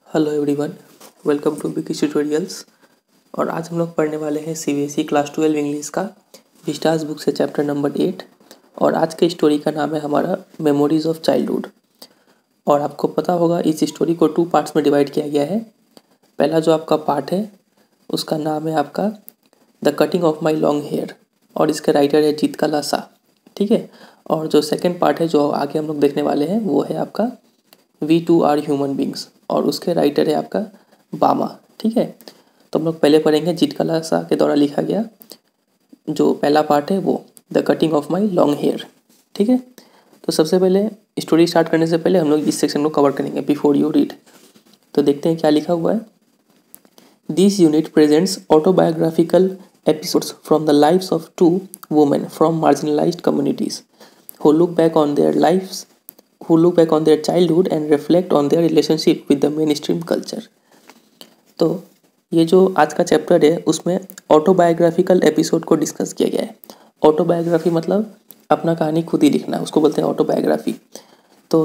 Hello everyone, welcome to Biki tutorials. और आज हम लोग पढ़ने वाले हैं सीबीएसई क्लास 12 इंग्लिश का विस्टास बुक से चैप्टर नंबर 8। और आज के स्टोरी का नाम है हमारा मेमोरीज ऑफ चाइल्डहुड। और आपको पता होगा इस स्टोरी को 2 पार्ट्स में डिवाइड किया गया है। पहला जो आपका पार्ट है उसका नाम है आपका the cutting of my long hair और इसके राइटर है जीतकला शाह, ठीक है। और जो सेकेंड पार्ट है जो आगे हम लोग देखने वाले हैं वो है आपका we too are human beings और उसके राइटर है आपका बामा, ठीक है। तो हम लोग पहले पढ़ेंगे जीतकला शाह के द्वारा लिखा गया जो पहला पार्ट है वो the cutting of my long hair, ठीक है। तो सबसे पहले स्टोरी स्टार्ट करने से पहले हम लोग इस सेक्शन को कवर करेंगे बिफोर यू रीड। तो देखते हैं क्या लिखा हुआ है। This unit presents autobiographical episodes from the lives of 2 women from marginalised communities who look back on their lives, who look back on their childhood and reflect on their relationship with the mainstream culture। तो ये जो आज का chapter है उसमें autobiographical episode को discuss किया गया है। ऑटोबायोग्राफी मतलब अपना कहानी खुद ही लिखना, उसको बोलते हैं ऑटोबायोग्राफी। तो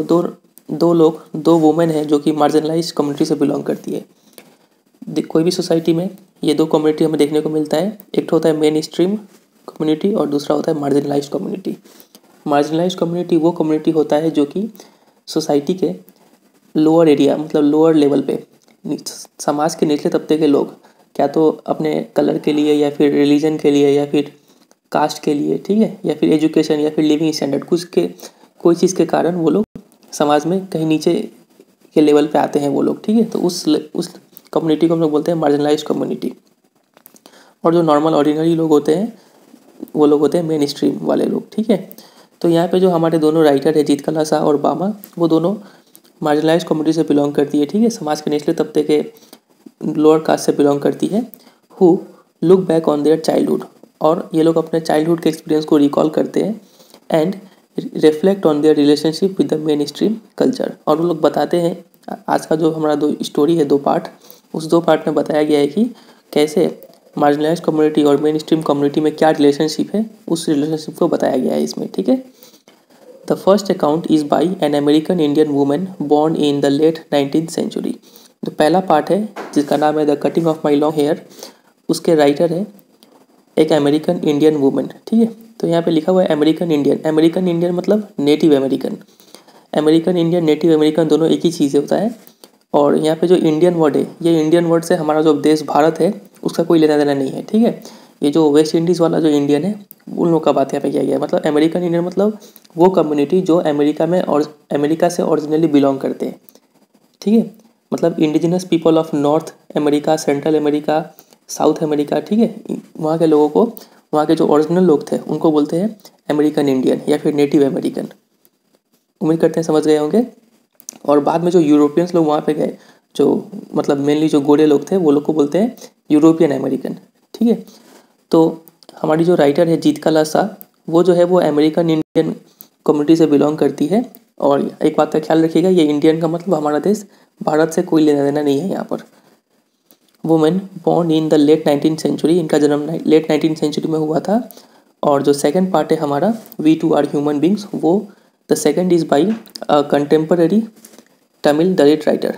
दो वुमेन हैं जो कि मार्जिनलाइज कम्युनिटी से बिलोंग करती है। कोई भी सोसाइटी में ये दो कम्युनिटी हमें देखने को मिलता है। एक तो होता है मेन स्ट्रीम कम्युनिटी और दूसरा होता है मार्जिनलाइज कम्युनिटी। मार्जिनलाइज कम्युनिटी वो कम्युनिटी होता है जो कि सोसाइटी के लोअर एरिया मतलब लोअर लेवल पे समाज के निचले तबके के लोग क्या तो अपने कलर के लिए या फिर रिलीजन के लिए या फिर कास्ट के लिए, ठीक है, या फिर एजुकेशन या फिर लिविंग स्टैंडर्ड कोई चीज़ के कारण वो लोग समाज में कहीं नीचे के लेवल पे आते हैं वो लोग, ठीक है। तो उस कम्युनिटी को हम लोग बोलते हैं मार्जिनलाइज कम्युनिटी। और जो नॉर्मल ऑर्डिनरी लोग होते हैं वो लोग होते हैं मेन स्ट्रीम वाले लोग, ठीक है। तो यहाँ पे जो हमारे दोनों राइटर है जीतकला शाह और बामा वो दोनों मार्जिनलाइज कम्युनिटी से बिलोंग करती है, ठीक है, समाज के निचले तबके के लोअर कास्ट से बिलोंग करती है। Who look back on their childhood और ये लोग अपने चाइल्डहुड के एक्सपीरियंस को रिकॉल करते हैं and reflect on their relationship with the main stream culture. और वो लोग बताते हैं आज का जो हमारा दो स्टोरी है 2 पार्ट, उस 2 पार्ट में बताया गया है कि कैसे मार्जिनलाइज कम्युनिटी और मेन स्ट्रीम कम्युनिटी में क्या रिलेशनशिप है, उस रिलेशनशिप को बताया गया है इसमें, ठीक है। The first account is by an American Indian women born in the late 19th century. जो पहला पार्ट है जिसका नाम है the cutting of my long hair, उसके राइटर है एक अमेरिकन इंडियन वुमेन, ठीक है। तो यहाँ पे लिखा हुआ है अमेरिकन इंडियन मतलब native American. American Indian native American दोनों एक ही चीज़ होता है। और यहाँ पे जो इंडियन वर्ड है ये इंडियन वर्ड से हमारा जो देश भारत है उसका कोई लेना देना नहीं है, ठीक है। ये जो वेस्ट इंडीज़ वाला जो इंडियन है उन लोगों का बात यहाँ पे किया गया है। मतलब अमेरिकन इंडियन मतलब वो कम्युनिटी जो अमेरिका में और अमेरिका से ओरिजिनली बिलोंग करते हैं, ठीक है। मतलब indigenous people of North America, Central America, South America, ठीक है, वहाँ के लोगों को, वहाँ के जो ओरिजिनल लोग थे उनको बोलते हैं अमेरिकन इंडियन या फिर नेटिव अमेरिकन। उम्मीद करते हैं समझ गए होंगे। और बाद में जो यूरोपियंस लोग वहाँ पे गए, जो मतलब मेनली जो गोरे लोग थे वो लोग को बोलते हैं यूरोपियन अमेरिकन, ठीक है। तो हमारी जो राइटर है जीतकला शाह वो जो है वो अमेरिकन इंडियन कम्युनिटी से बिलोंग करती है। और एक बात का ख्याल रखिएगा, ये इंडियन का मतलब हमारा देश भारत से कोई लेना देना नहीं है यहाँ पर। Women born in the late 19th century, इनका जन्म लेट 19th सेंचुरी में हुआ था। और जो सेकंड पार्ट है हमारा we too are human beings, वो the second is by contemporary Tamil Dalit writer.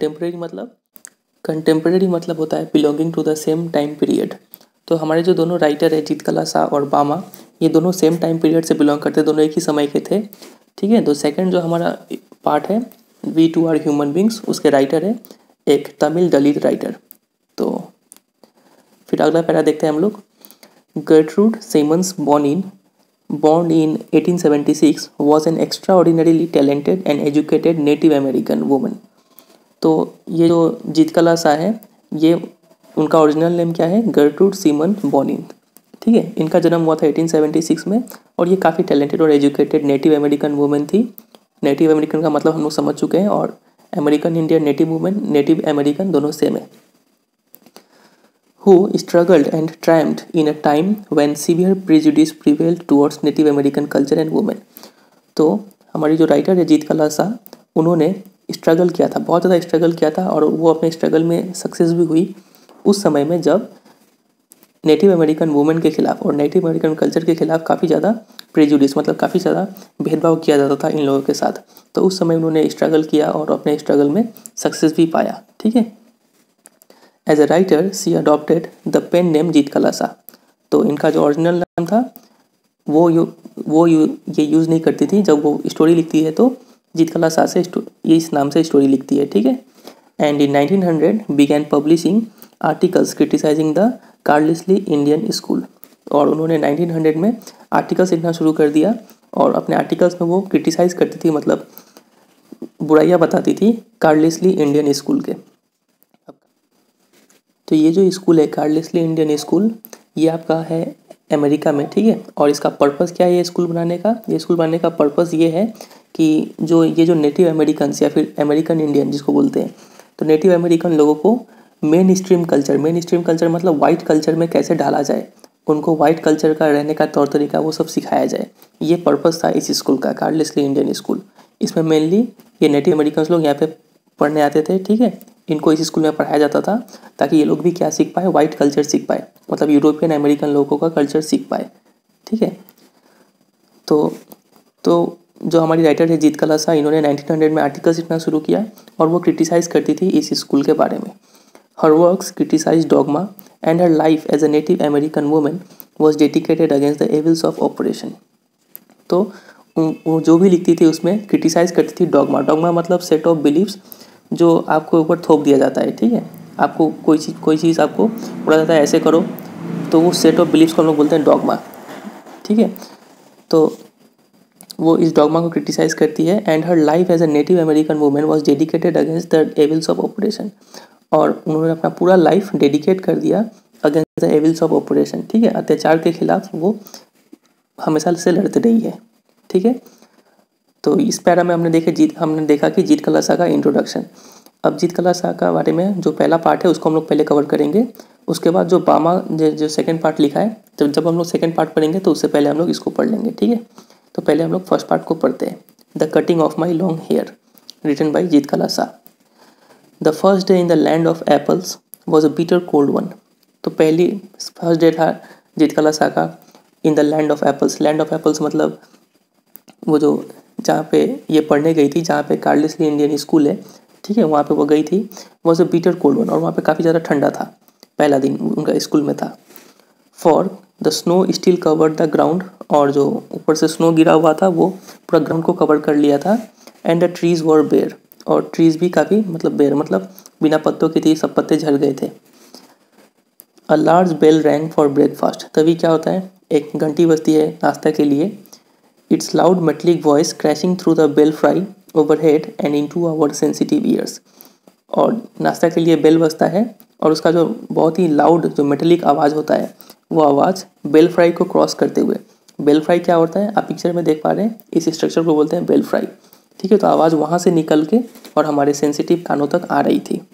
Contemporary मतलब होता है belonging to the same time period. तो हमारे जो दोनों राइटर है जीतकला शाह और बामा ये दोनों सेम टाइम पीरियड से बिलोंग करते हैं, दोनों एक ही समय के थे, ठीक है। तो सेकंड जो हमारा पार्ट है we too are human beings, उसके राइटर है एक तमिल दलित राइटर। तो फिर अगला पैरा देखते हैं हम लोग। Gertrude Simmons born in 1876 was an extraordinarily talented and educated Native American woman। तो ये जो जीतकला शाह है ये उनका ओरिजिनल नेम क्या है, गर्ट्रूड सीमन बॉनिन, ठीक है। इनका जन्म हुआ था 1876 में और ये काफ़ी टैलेंटेड और एजुकेटेड नेटिव अमेरिकन वुमेन थी। नेटिव अमेरिकन का मतलब हम लोग समझ चुके हैं और American Indian native women native American दोनों सेम है। Who struggled and triumphed in a time when severe prejudice prevailed towards Native American culture and women। तो हमारी जो राइटर है जीतकला शाह उन्होंने स्ट्रगल किया था, बहुत ज़्यादा स्ट्रगल किया था और वो अपने स्ट्रगल में सक्सेस भी हुई उस समय में जब नेटिव अमेरिकन वुमेन के खिलाफ और नेटिव अमेरिकन कल्चर के खिलाफ काफ़ी ज़्यादा प्रेजुडिस मतलब काफ़ी ज़्यादा भेदभाव किया जाता था इन लोगों के साथ। तो उस समय उन्होंने स्ट्रगल किया और अपने स्ट्रगल में सक्सेस भी पाया, ठीक। ठीक है। As a writer she adopted the pen name Zitkala Sa. तो इनका जो ओरिजिनल नाम था ये यूज़ नहीं करती थी। जब वो स्टोरी लिखती है तो जीत कलासा से ये इस नाम से स्टोरी लिखती है, ठीक है। And in 1900 began publishing articles criticising the Carlisle Indian school. और उन्होंने 1900 में आर्टिकल्स लिखना शुरू कर दिया और अपने आर्टिकल्स में वो क्रिटिसाइज करती थी, मतलब बुराइयां बताती थी कार्लिसली इंडियन स्कूल के। तो ये जो स्कूल है कार्लिसली इंडियन स्कूल, ये आपका है अमेरिका में, ठीक है। और इसका पर्पस क्या है ये स्कूल बनाने का? ये स्कूल बनाने का पर्पस ये है कि ये जो नेटिव अमेरिकन्स या फिर अमेरिकन इंडियन जिसको बोलते हैं, तो नेटिव अमेरिकन लोगों को मेन स्ट्रीम कल्चर मतलब वाइट कल्चर में कैसे डाला जाए, उनको वाइट कल्चर का रहने का तौर तरीका वो सब सिखाया जाए। ये पर्पस था इस स्कूल का, कार्लिसली इंडियन स्कूल। इसमें मेनली ये नेटिव अमेरिकन लोग यहाँ पे पढ़ने आते थे, ठीक है। इनको इस स्कूल में पढ़ाया जाता था ताकि ये लोग भी क्या सीख पाए, वाइट कल्चर सीख पाए, मतलब यूरोपियन अमेरिकन लोगों का कल्चर सीख पाए, ठीक है। तो जो हमारी राइटर है जीत कलासा, इन्होंने 1900 में आर्टिकल्स लिखना शुरू किया और वो क्रिटिसाइज़ करती थी इस स्कूल के बारे में। Her works criticise dogma and her life as a native American women was dedicated against the evils of oppression. तो वो जो भी लिखती थी उसमें क्रिटिसाइज़ करती थी डॉगमा मतलब सेट ऑफ बिलीव्स जो आपको ऊपर थोप दिया जाता है, ठीक है। आपको कोई चीज़ आपको बोला जाता है ऐसे करो, तो वो सेट ऑफ बिलीव्स को हम लोग बोलते हैं डॉगमा, ठीक है। तो वो इस डॉगमा को क्रिटिसाइज करती है। And her life as a native American women was dedicated against the evils of oppression. और उन्होंने अपना पूरा लाइफ डेडिकेट कर दिया against the evils of oppression, ठीक है। अत्याचार के खिलाफ वो हमेशा से लड़ती रही है, ठीक है। तो इस पैरा में हमने देखा कि जीत कलासा का इंट्रोडक्शन। अब जीत कलासा का बारे में जो पहला पार्ट है उसको हम लोग पहले कवर करेंगे। उसके बाद जो जो सेकंड पार्ट लिखा है, जब हम लोग सेकंड पार्ट पढ़ेंगे तो उससे पहले हम लोग इसको पढ़ लेंगे, ठीक है। तो पहले हम लोग फर्स्ट पार्ट को पढ़ते हैं। The cutting of my long hair, written by Zitkala Sa. The first day in the land of apples was a bitter cold one. तो फर्स्ट डे था जीत कलासा का in the land of apples. Land of apples मतलब वो जो जहाँ पे ये पढ़ने गई थी, जहाँ पे कार्लिसली इंडियन स्कूल है, ठीक है, वहाँ पे वो गई थी। Was a bitter cold one, और वहाँ पे काफ़ी ज़्यादा ठंडा था, पहला दिन उनका स्कूल में था। For the snow still covered the ground, और जो ऊपर से स्नो गिरा हुआ था वो पूरा ग्राउंड को कवर कर लिया था। And the trees were bare, और ट्रीज़ भी काफ़ी बेयर मतलब बिना पत्तों की थी, सब पत्ते झड़ गए थे। A large bell rang for breakfast, तभी क्या होता है, एक घंटी बजती है नाश्ता के लिए। Its loud metallic voice crashing through the belfry overhead and into our sensitive ears। और नाश्ता के लिए बेल बजता है और उसका जो बहुत ही लाउड जो मेटेलिक आवाज़ होता है, वो आवाज़ बेलफ्राई को क्रॉस करते हुए। बेलफ्राई क्या होता है, आप पिक्चर में देख पा रहे हैं, इस स्ट्रक्चर को बोलते हैं बेलफ्राई, ठीक है। तो आवाज़ वहाँ से निकल के और हमारे सेंसिटिव कानों तक आ रही थी।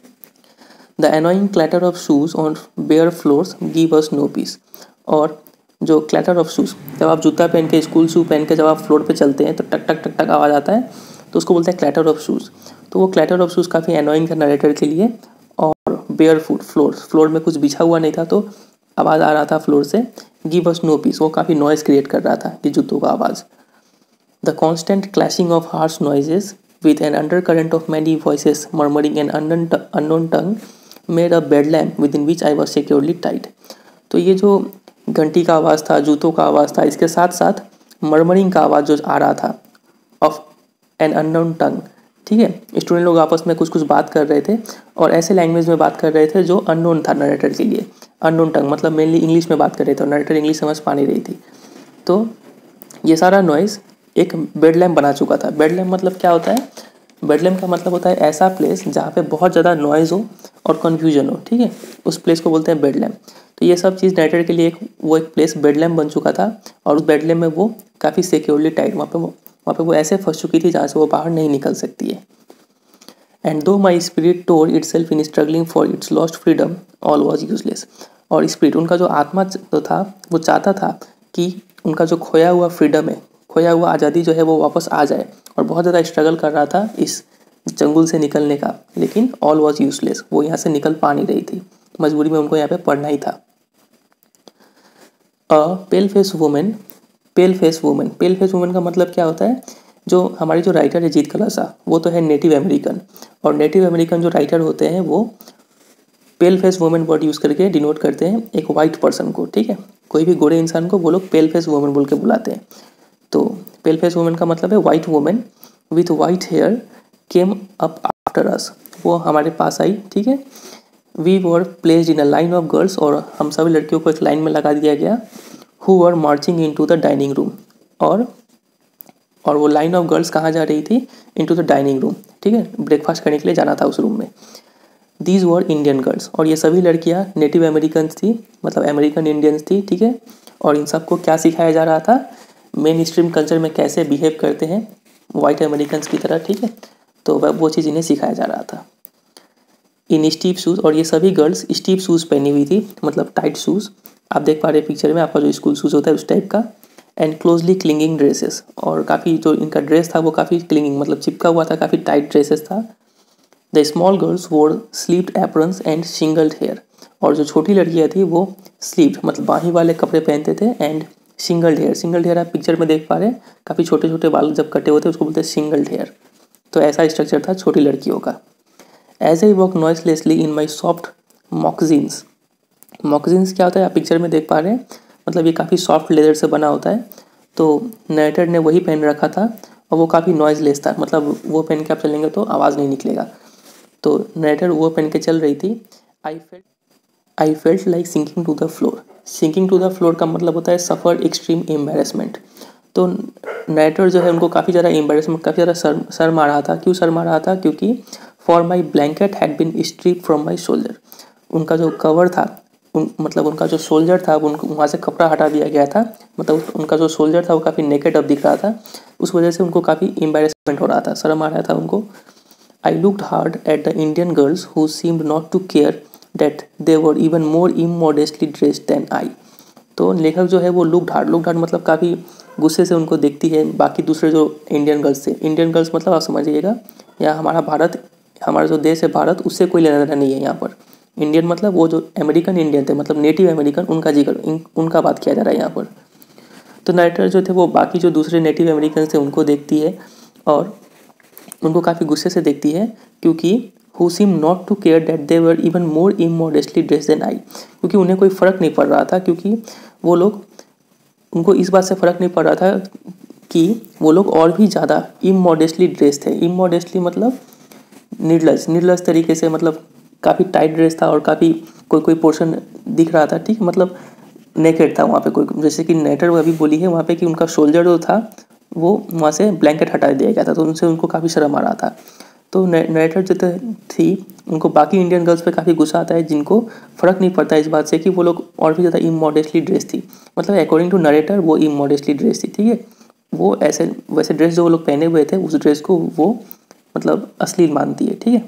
The annoying clatter of shoes on bare floors give us no peace. और जो क्लैटर ऑफ शूज़, जब आप जूता पहन के, स्कूल शू पहन के जब आप फ्लोर पे चलते हैं तो टक टक टक टक आवाज़ आता है, तो उसको बोलते हैं क्लैटर ऑफ शूज़। तो वो क्लैटर ऑफ शूज़ काफ़ी एनोइंग था नरेटर के लिए। और बेयर फुट फ्लोर में कुछ बिछा हुआ नहीं था तो आवाज़ आ रहा था फ्लोर से। गिव अस नो पीस, वो काफ़ी नॉइज़ क्रिएट कर रहा था कि जूतों का आवाज़। The constant clashing of harsh noises with an undercurrent of many voices murmuring an unknown tongue made a bedlam within which I was securely tight. तो ये जो घंटी का आवाज़ था, जूतों का आवाज़ था, इसके साथ साथ मर्मरिंग का आवाज़ जो आ रहा था ऑफ एन अननोन टंग, ठीक है। स्टूडेंट लोग आपस में कुछ बात कर रहे थे और ऐसे लैंग्वेज में बात कर रहे थे जो अननोन था नरेटर के लिए। अननोन टंग मतलब मेनली इंग्लिश में बात कर रहे थे और नरेटर इंग्लिश समझ पा नहीं रही थी। तो ये सारा नॉइज़ एक बेड लैम्प बना चुका था। बेड लैम्प मतलब क्या होता है, बेड लैम्प का मतलब होता है ऐसा प्लेस जहाँ पे बहुत ज़्यादा नॉइज़ हो और कन्फ्यूजन हो, ठीक है, उस प्लेस को बोलते हैं बेड लैम्प। तो ये सब चीज़ नरेटर के लिए एक प्लेस बेड लैम्प बन चुका था और उस बेड लैम्प में वो काफ़ी सिक्योरली टाइट, वहाँ पे वो ऐसे फंस चुकी थी जहाँ से वो बाहर नहीं निकल सकती है। And though my spirit tore itself in struggling for its lost freedom all was useless. और स्पिरिट, उनका जो आत्मा जो था, वो चाहता था कि उनका जो खोया हुआ फ्रीडम है, खोया हुआ आज़ादी जो है वो वापस आ जाए, और बहुत ज़्यादा स्ट्रगल कर रहा था इस जंगल से निकलने का, लेकिन ऑल वॉज यूजलेस, वो यहाँ से निकल पा नहीं रही थी, मजबूरी में उनको यहाँ पे पढ़ना ही था। अ पेल फेस वुमेन का मतलब क्या होता है, जो हमारी जो राइटर है जीत कलासा, वो तो है नेटिव अमेरिकन, और नेटिव अमेरिकन जो राइटर होते हैं वो pale face women word use करके डिनोट करते हैं एक वाइट पर्सन को, ठीक है। कोई भी गोरे इंसान को वो लोग पेल फेस वुमेन बोल के बुलाते हैं। तो पेल फेस वुमेन का मतलब है white women with white hair came up after us, वो हमारे पास आई, ठीक है। We were placed in a line of girls, और हम सभी लड़कियों को एक लाइन में लगा दिया गया। Who were marching into the dining room, और वो लाइन ऑफ गर्ल्स कहाँ जा रही थी, into the dining room, ठीक है, ब्रेकफास्ट करने के लिए जाना था उस रूम में। दीज वर इंडियन गर्ल्स, और ये सभी लड़कियाँ नेटिव अमेरिकन्स थी, मतलब अमेरिकन इंडियंस थी, ठीक है। और इन सबको क्या सिखाया जा रहा था, मेन स्ट्रीम कल्चर में कैसे बिहेव करते हैं वाइट अमेरिकन्स की तरह, ठीक है। तो वो चीज़ इन्हें सिखाया जा रहा था। इन स्टीप शूज़, और ये सभी गर्ल्स स्टीप शूज़ पहनी हुई थी, मतलब टाइट शूज़, आप देख पा रहे हैं पिक्चर में, आपका जो स्कूल शूज़ होता है उस टाइप का। एंड क्लोजली क्लिंगिंग ड्रेसेस, और काफ़ी जो इनका ड्रेस था वो काफ़ी क्लिंगिंग मतलब चिपका हुआ था, काफ़ी टाइट ड्रेसेस था। The small girls wore sleeved aprons and shingled hair, और जो छोटी लड़कियाँ थी वो स्लीव्ड मतलब बाही वाले कपड़े पहनते थे, एंड सिंगल्ड हेयर आप पिक्चर में देख पा रहे हैं, काफ़ी छोटे छोटे बाल जब कटे होते हैं उसको बोलते हैं सिंगल्ड हेयर। तो ऐसा स्ट्रक्चर था छोटी लड़कियों का। As I walk noiselessly in my soft moccasins, moccasins क्या होता है आप पिक्चर में देख पा रहे हैं, मतलब ये काफ़ी सॉफ्ट लेदर से बना होता है। तो नरेटर ने वही पहन रखा था, और वो काफ़ी नॉइजलेस था, मतलब वो पहन के आप चलेंगे तो आवाज़ नहीं निकलेगा। तो नरेटर वो पहन के चल रही थी। I felt like sinking to the floor, sinking to the floor का मतलब होता है सफ़र एक्सट्रीम एम्बेरसमेंट। तो नरेटर जो है उनको काफ़ी ज़्यादा एम्बेरसमेंट, काफ़ी ज़्यादा शर्म आ रहा था। क्यों शर्म आ रहा था, क्योंकि for my blanket had been strip from my shoulder, उनका जो कवर था मतलब उनका जो शोल्डर था उनको वहाँ से कपड़ा हटा दिया गया था, मतलब उनका जो शोल्डर था वो काफ़ी नेकेड अब दिख रहा था, उस वजह से उनको काफ़ी एम्बेरसमेंट हो रहा था, शर्म आ रहा था उनको। I looked hard at the Indian girls who seemed not to care that they were even more immodestly dressed than I. तो लेखक जो है वो लुक्ड हार्ड मतलब काफ़ी गुस्से से उनको देखती है बाकी दूसरे जो इंडियन गर्ल्स से। इंडियन गर्ल्स मतलब आप समझिएगा, या हमारा भारत, हमारा जो देश है भारत, उससे कोई लेना देना नहीं है यहाँ पर। इंडियन मतलब वो जो अमेरिकन इंडियन थे, मतलब नेटिव अमेरिकन, उनका जिक्र उनका बात किया जा रहा है यहाँ पर। तो नरेटर जो थे वो बाकी जो दूसरे नेटिव अमेरिकन थे उनको देखती है, और उनको काफ़ी गुस्से से देखती है, क्योंकि who seem not to care that they were even more immodestly dressed than I, क्योंकि उन्हें कोई फ़र्क नहीं पड़ रहा था, क्योंकि वो लोग, उनको इस बात से फ़र्क नहीं पड़ रहा था कि वो लोग और भी ज़्यादा इमोडेस्टली ड्रेस थे। इमोडेस्टली मतलब निर्लज तरीके से, मतलब काफ़ी टाइट ड्रेस था और काफ़ी कोई पोर्शन दिख रहा था, ठीक, मतलब नेकेड था वहाँ पे कोई, जैसे कि नेटर अभी बोली है वहाँ पे कि उनका शोल्डर जो था वो वहाँ से ब्लैंकेट हटा दिया गया था, तो उनसे उनको काफ़ी शर्म आ रहा था। तो नरेटर जो थी उनको बाकी इंडियन गर्ल्स पे काफ़ी गुस्सा आता है, जिनको फ़र्क नहीं पड़ता इस बात से कि वो लोग और भी ज़्यादा इमोडेस्टली ड्रेस थी, मतलब अकॉर्डिंग टू नरेटर वो इमोडेस्टली ड्रेस थी, ठीक है। वो ऐसे वैसे ड्रेस जो वो लोग पहने हुए थे उस ड्रेस को वो मतलब अश्लील मानती है, ठीक है।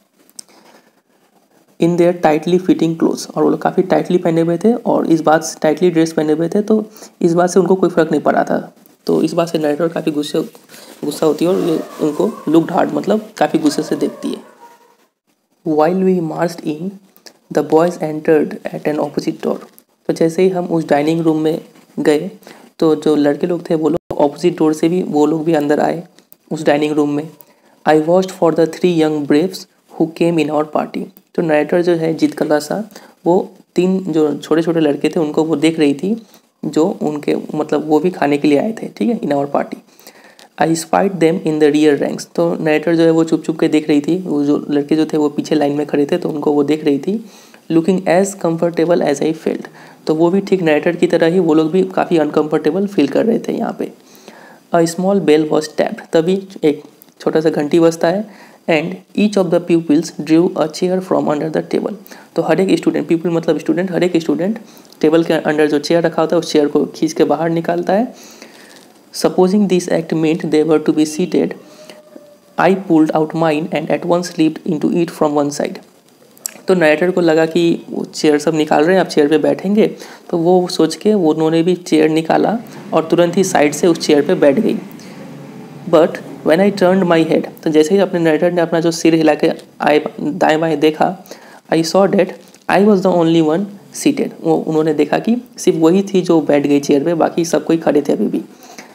In their tightly fitting clothes, और वो लोग काफ़ी टाइटली पहने हुए थे, और इस बात से टाइटली ड्रेस पहने हुए थे, तो इस बात से उनको कोई फ़र्क नहीं पड़ रहा था। तो इस बात से नरेटर काफ़ी गुस्सा होती है, और ये उनको लुक्ड हार्ड मतलब काफ़ी गुस्से से देखती है। While we marched in the boys entered at an opposite door, तो जैसे ही हम उस डाइनिंग रूम में गए तो जो लड़के लोग थे वो लोग ऑपोजिट डोर से भी वो लोग भी अंदर आए उस डाइनिंग रूम में। I watched for the 3 young braves who came in our party, तो नरेटर जो है जीत कलासा वो 3 जो छोटे छोटे लड़के थे उनको वो देख रही थी, जो उनके मतलब वो भी खाने के लिए आए थे, ठीक है, in our party. I spied them in the rear ranks, तो नरेटर जो है वो चुप चुप के देख रही थी, वो जो लड़के जो थे वो पीछे लाइन में खड़े थे तो उनको वो देख रही थी। Looking as comfortable as I felt, तो वो भी ठीक नरेटर की तरह ही वो लोग भी काफ़ी अनकम्फर्टेबल फील कर रहे थे यहाँ पे। A small bell was tapped, तभी एक छोटा सा घंटी बजता है। And each of the peoples drew a chair from under the table, तो हर एक स्टूडेंट, पीपल मतलब स्टूडेंट, हर एक स्टूडेंट टेबल के अंडर जो चेयर रखा होता है उस चेयर को खींच के बाहर निकालता है। Supposing this act meant they were to be seated, I pulled out mine and at once leaped into it from one side. तो नरेटर को लगा कि वो चेयर सब निकाल रहे हैं, आप चेयर पे बैठेंगे, तो वो सोच के वो उन्होंने भी चेयर निकाला और तुरंत ही साइड से उस चेयर पे बैठ गई। But when I turned my head, तो जैसे ही अपने नरेटर ने अपना जो सिर हिला के आए दाएँ बाएँ देखा, I saw that I was the only one seated, वो उन्होंने देखा कि सिर्फ वही थी जो बैठ गई चेयर पे, बाकी सब कोई खड़े थे अभी भी।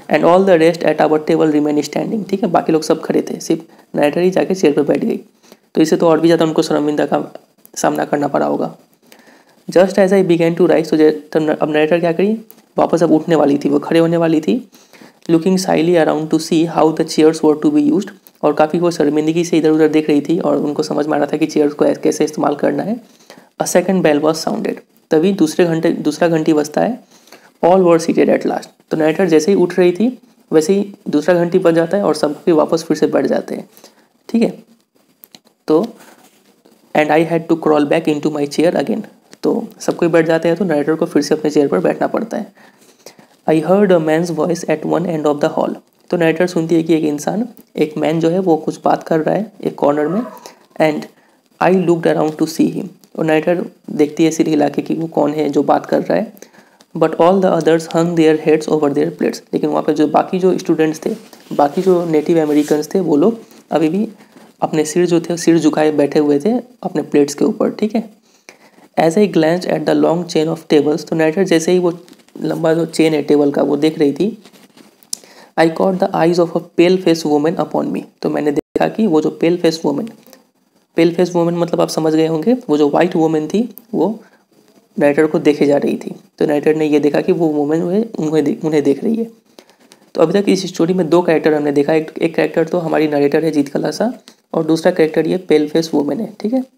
And all the rest at our table remain standing. ठीक है, बाकी लोग सब खड़े थे, सिर्फ नरेटर ही जाके चेयर पर बैठ गई। तो इससे तो और भी ज़्यादा उनको शर्मिंदा का सामना करना पड़ा होगा। Just as I began to rise, तो अब नरेटर क्या करी, वापस अब उठने वाली थी, वो खड़े होने वाली थी। Looking shyly around to see how the chairs were to be used, और काफ़ी वो शर्मिंदगी से इधर उधर देख रही थी और उनको समझ में आ रहा था कि चेयर्स को कैसे इस्तेमाल करना है। A second bell was sounded, तभी दूसरा घंटी बजता है। All were seated at last, तो नरेटर जैसे ही उठ रही थी वैसे ही दूसरा घंटी बज जाता है और सब भी वापस फिर से बैठ जाते हैं। ठीक है, तो and I had to crawl back into my chair again, तो सब कोई बैठ जाते हैं तो नरेटर को फिर से अपने चेयर पर बैठना पड़ता है। I heard a man's voice at one end of the hall, तो नरेटर सुनती है कि एक मैन जो है वो कुछ बात कर रहा है एक कॉर्नर में। And I looked around to see him, और नरेटर देखती है सिर हिला के कि वो कौन है जो बात कर रहा है। But all the others hung their heads over their plates, लेकिन वहाँ पे जो बाकी जो स्टूडेंट्स थे, बाकी जो नेटिव अमेरिकन्स थे, वो लोग अभी भी अपने सिर झुकाए बैठे हुए थे अपने प्लेट्स के ऊपर। ठीक है, as I glance at the long chain of tables, तो नरेटर जैसे ही वो लंबा जो चेन है टेबल का वो देख रही थी। I caught the eyes of a pale face women upon me, तो मैंने देखा कि वो जो पेल फेस वुमेन मतलब आप समझ गए होंगे, वो जो वाइट वुमेन थी वो नरेटर को देखे जा रही थी। तो नरेटर ने ये देखा कि वो वुमेन उन्हें देख रही है। तो अभी तक इस स्टोरी में दो कैरेक्टर हमने देखा, एक कैरेक्टर तो हमारी नरेटर है जीत कलासा, और दूसरा कैरेक्टर ये पेल फेस वुमेन है। ठीक है,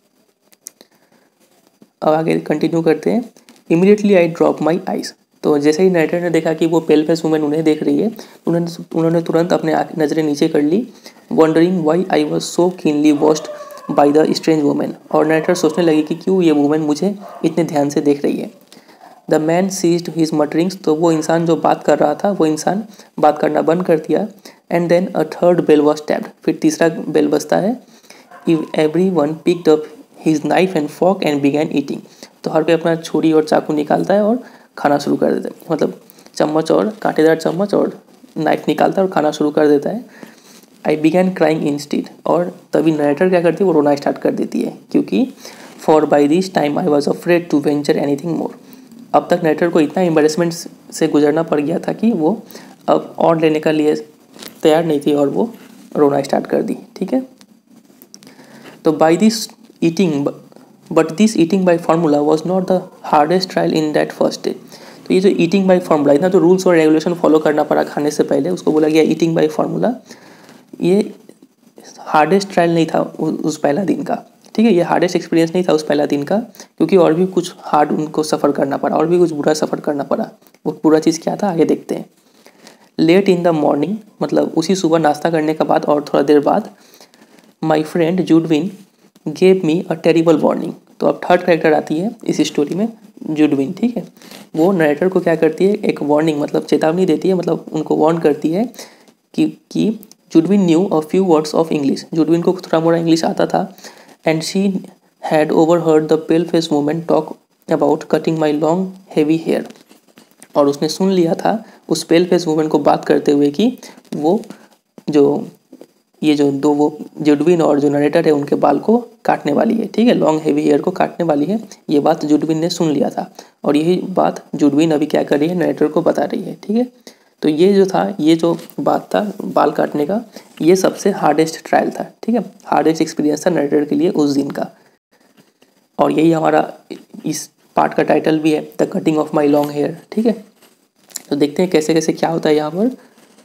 अब आगे कंटिन्यू करते हैं। Immediately I drop my eyes, तो जैसे ही नरेटर ने देखा कि वो पेल फेस वुमेन उन्हें देख रही है, उन्होंने तुरंत अपने नज़रें नीचे कर ली। Wondering why I was so keenly watched by the strange women, और नरेटर सोचने लगी कि क्यों ये वुमेन मुझे इतने ध्यान से देख रही है। The man ceased his mutterings, तो वो इंसान जो बात कर रहा था वो इंसान बात करना बंद कर दिया। And then a third bell was tapped, फिर तीसरा बेल बजता है। Everyone picked up his knife and fork and began eating, तो हर कोई अपना छुरी और चाकू निकालता है और खाना शुरू कर देता है, मतलब चम्मच और कांटेदार चम्मच और नाइफ निकालता है और खाना शुरू कर देता है। आई बिगैन क्राइंग इंस्टीड, और तभी नरेटर क्या करती है, वो रोना स्टार्ट कर देती है, क्योंकि for by this time I was afraid to venture anything more, अब तक नरेटर को इतना एम्बेरसमेंट से गुजरना पड़ गया था कि वो अब और लेने का लिए तैयार नहीं थी और वो रोना स्टार्ट कर दी। ठीक है, तो by this eating but this eating by formula was not the hardest trial in that first day, तो ये जो ईटिंग बाई फार्मूला, इतना जो रूल्स और रेगुलेशन फॉलो करना पड़ा खाने से पहले, उसको बोला गया ईटिंग बाई फार्मूला, ये हार्डेस्ट ट्रायल नहीं था उस पहला दिन का। ठीक है, ये हार्डेस्ट एक्सपीरियंस नहीं था उस पहला दिन का, क्योंकि और भी कुछ हार्ड उनको सफ़र करना पड़ा, और भी कुछ बुरा सफ़र करना पड़ा। वो पूरा चीज़ क्या था आगे देखते हैं। लेट इन द मॉर्निंग, मतलब उसी सुबह नाश्ता करने के बाद और थोड़ा देर बाद, my friend Judewin gave me a terrible warning, तो अब थर्ड कैरेक्टर आती है इस स्टोरी में, जुडविन। ठीक है, वो नरेटर को क्या करती है, एक वार्निंग मतलब चेतावनी देती है, मतलब उनको वार्न करती है कि Judewin knew a few words of English, Judewin को थोड़ा मोड़ा इंग्लिश आता था। And she had overheard the pale face women talk about cutting my long heavy hair, और उसने सुन लिया था उस पेल फेस वुमेन को बात करते हुए कि वो जो दो वो जुडविन और जो नरेटर है उनके बाल को काटने वाली है। ठीक है, लॉन्ग हेवी हेयर को काटने वाली है, ये बात जुडविन ने सुन लिया था, और यही बात जुडविन अभी क्या कर रही है, नरेटर को बता रही है। ठीक है, तो ये जो बात था बाल काटने का, ये सबसे हार्डेस्ट ट्रायल था। ठीक है, हार्डेस्ट एक्सपीरियंस था नरेटर के लिए उस दिन का, और यही हमारा इस पार्ट का टाइटल भी है, the cutting of my long hair. ठीक है, तो देखते हैं कैसे कैसे क्या होता है यहाँ पर।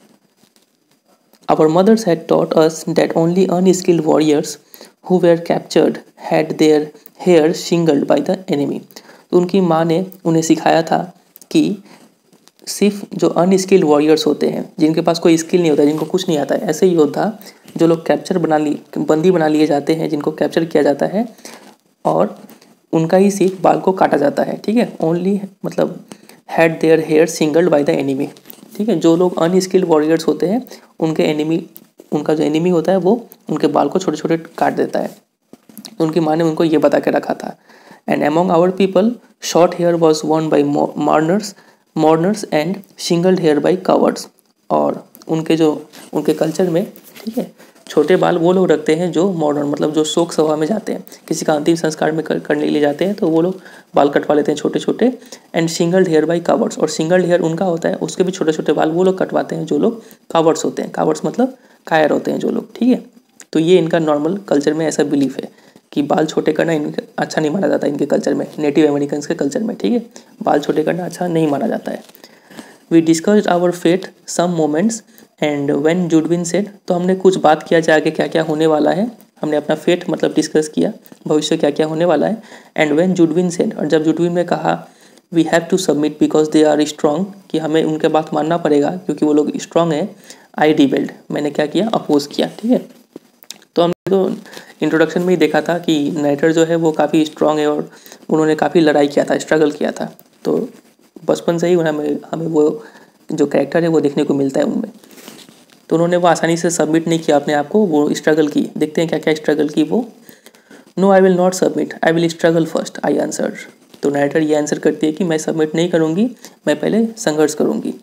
Our mothers had taught us that only unskilled warriors who were captured had their hair shingled by the enemy. तो उनकी माँ ने उन्हें सिखाया था कि सिर्फ जो अनस्किल्ड वॉरियर्स होते हैं, जिनके पास कोई स्किल नहीं होता, जिनको कुछ नहीं आता है, ऐसे योद्धा जो लोग बंदी बना लिए जाते हैं, जिनको कैप्चर किया जाता है और उनका ही सिर्फ बाल को काटा जाता है। ठीक है, ओनली मतलब had their hair shingled by the enemy. ठीक है, जो लोग अनस्किल्ड वॉरियर्स होते हैं उनका जो एनिमी होता है वो उनके बाल को छोटे छोटे काट देता है। उनकी माँ ने उनको ये बता के रखा था। And among our people short hair was worn by mourners and shingled hair by cowards, और उनके कल्चर में, ठीक है, छोटे बाल वो लोग रखते हैं जो मॉडर्न मतलब जो शोक सभा में जाते हैं, किसी का अंतिम संस्कार में करने के लिए जाते हैं, तो वो लोग बाल कटवा लेते हैं छोटे छोटे। And single hair by cowards, और सिंगल हेयर उनका होता है, उसके भी छोटे छोटे बाल वो लोग कटवाते हैं जो लोग कावर्ड्स होते हैं। कावर्ड्स मतलब कायर होते हैं जो लोग, ठीक है। तो ये इनका नॉर्मल कल्चर में ऐसा बिलीफ है कि बाल छोटे करना इनके अच्छा नहीं माना जाता इनके कल्चर में, नेटिव अमेरिकन्स के कल्चर में, ठीक है। बाल छोटे करना अच्छा नहीं माना जाता है। We discussed our fate some moments and when Judewin said, तो हमने कुछ बात किया कि आगे क्या क्या होने वाला है। हमने अपना फेट मतलब डिस्कस किया, भविष्य क्या क्या होने वाला है। एंड व्हेन जुडविन सेड, और जब जुडविन ने कहा we have to submit because they are strong, कि हमें उनके बात मानना पड़ेगा क्योंकि वो लोग स्ट्रॉन्ग है। आई रिबेल्ड, मैंने क्या किया, अपोज किया, ठीक है। तो हमने तो इंट्रोडक्शन में ही देखा था कि नरेटर जो है वो काफ़ी स्ट्रॉन्ग है और उन्होंने काफ़ी लड़ाई किया था, स्ट्रगल किया था। तो बचपन से ही हमें वो जो कैरेक्टर है वो देखने को मिलता है उनमें। तो उन्होंने वो आसानी से सबमिट नहीं किया अपने आप को, वो स्ट्रगल की। देखते हैं क्या क्या स्ट्रगल की वो। No I will not submit, I will struggle first, I answer. तो नरेटर ये आंसर करती है कि मैं सबमिट नहीं करूँगी, मैं पहले संघर्ष करूँगी।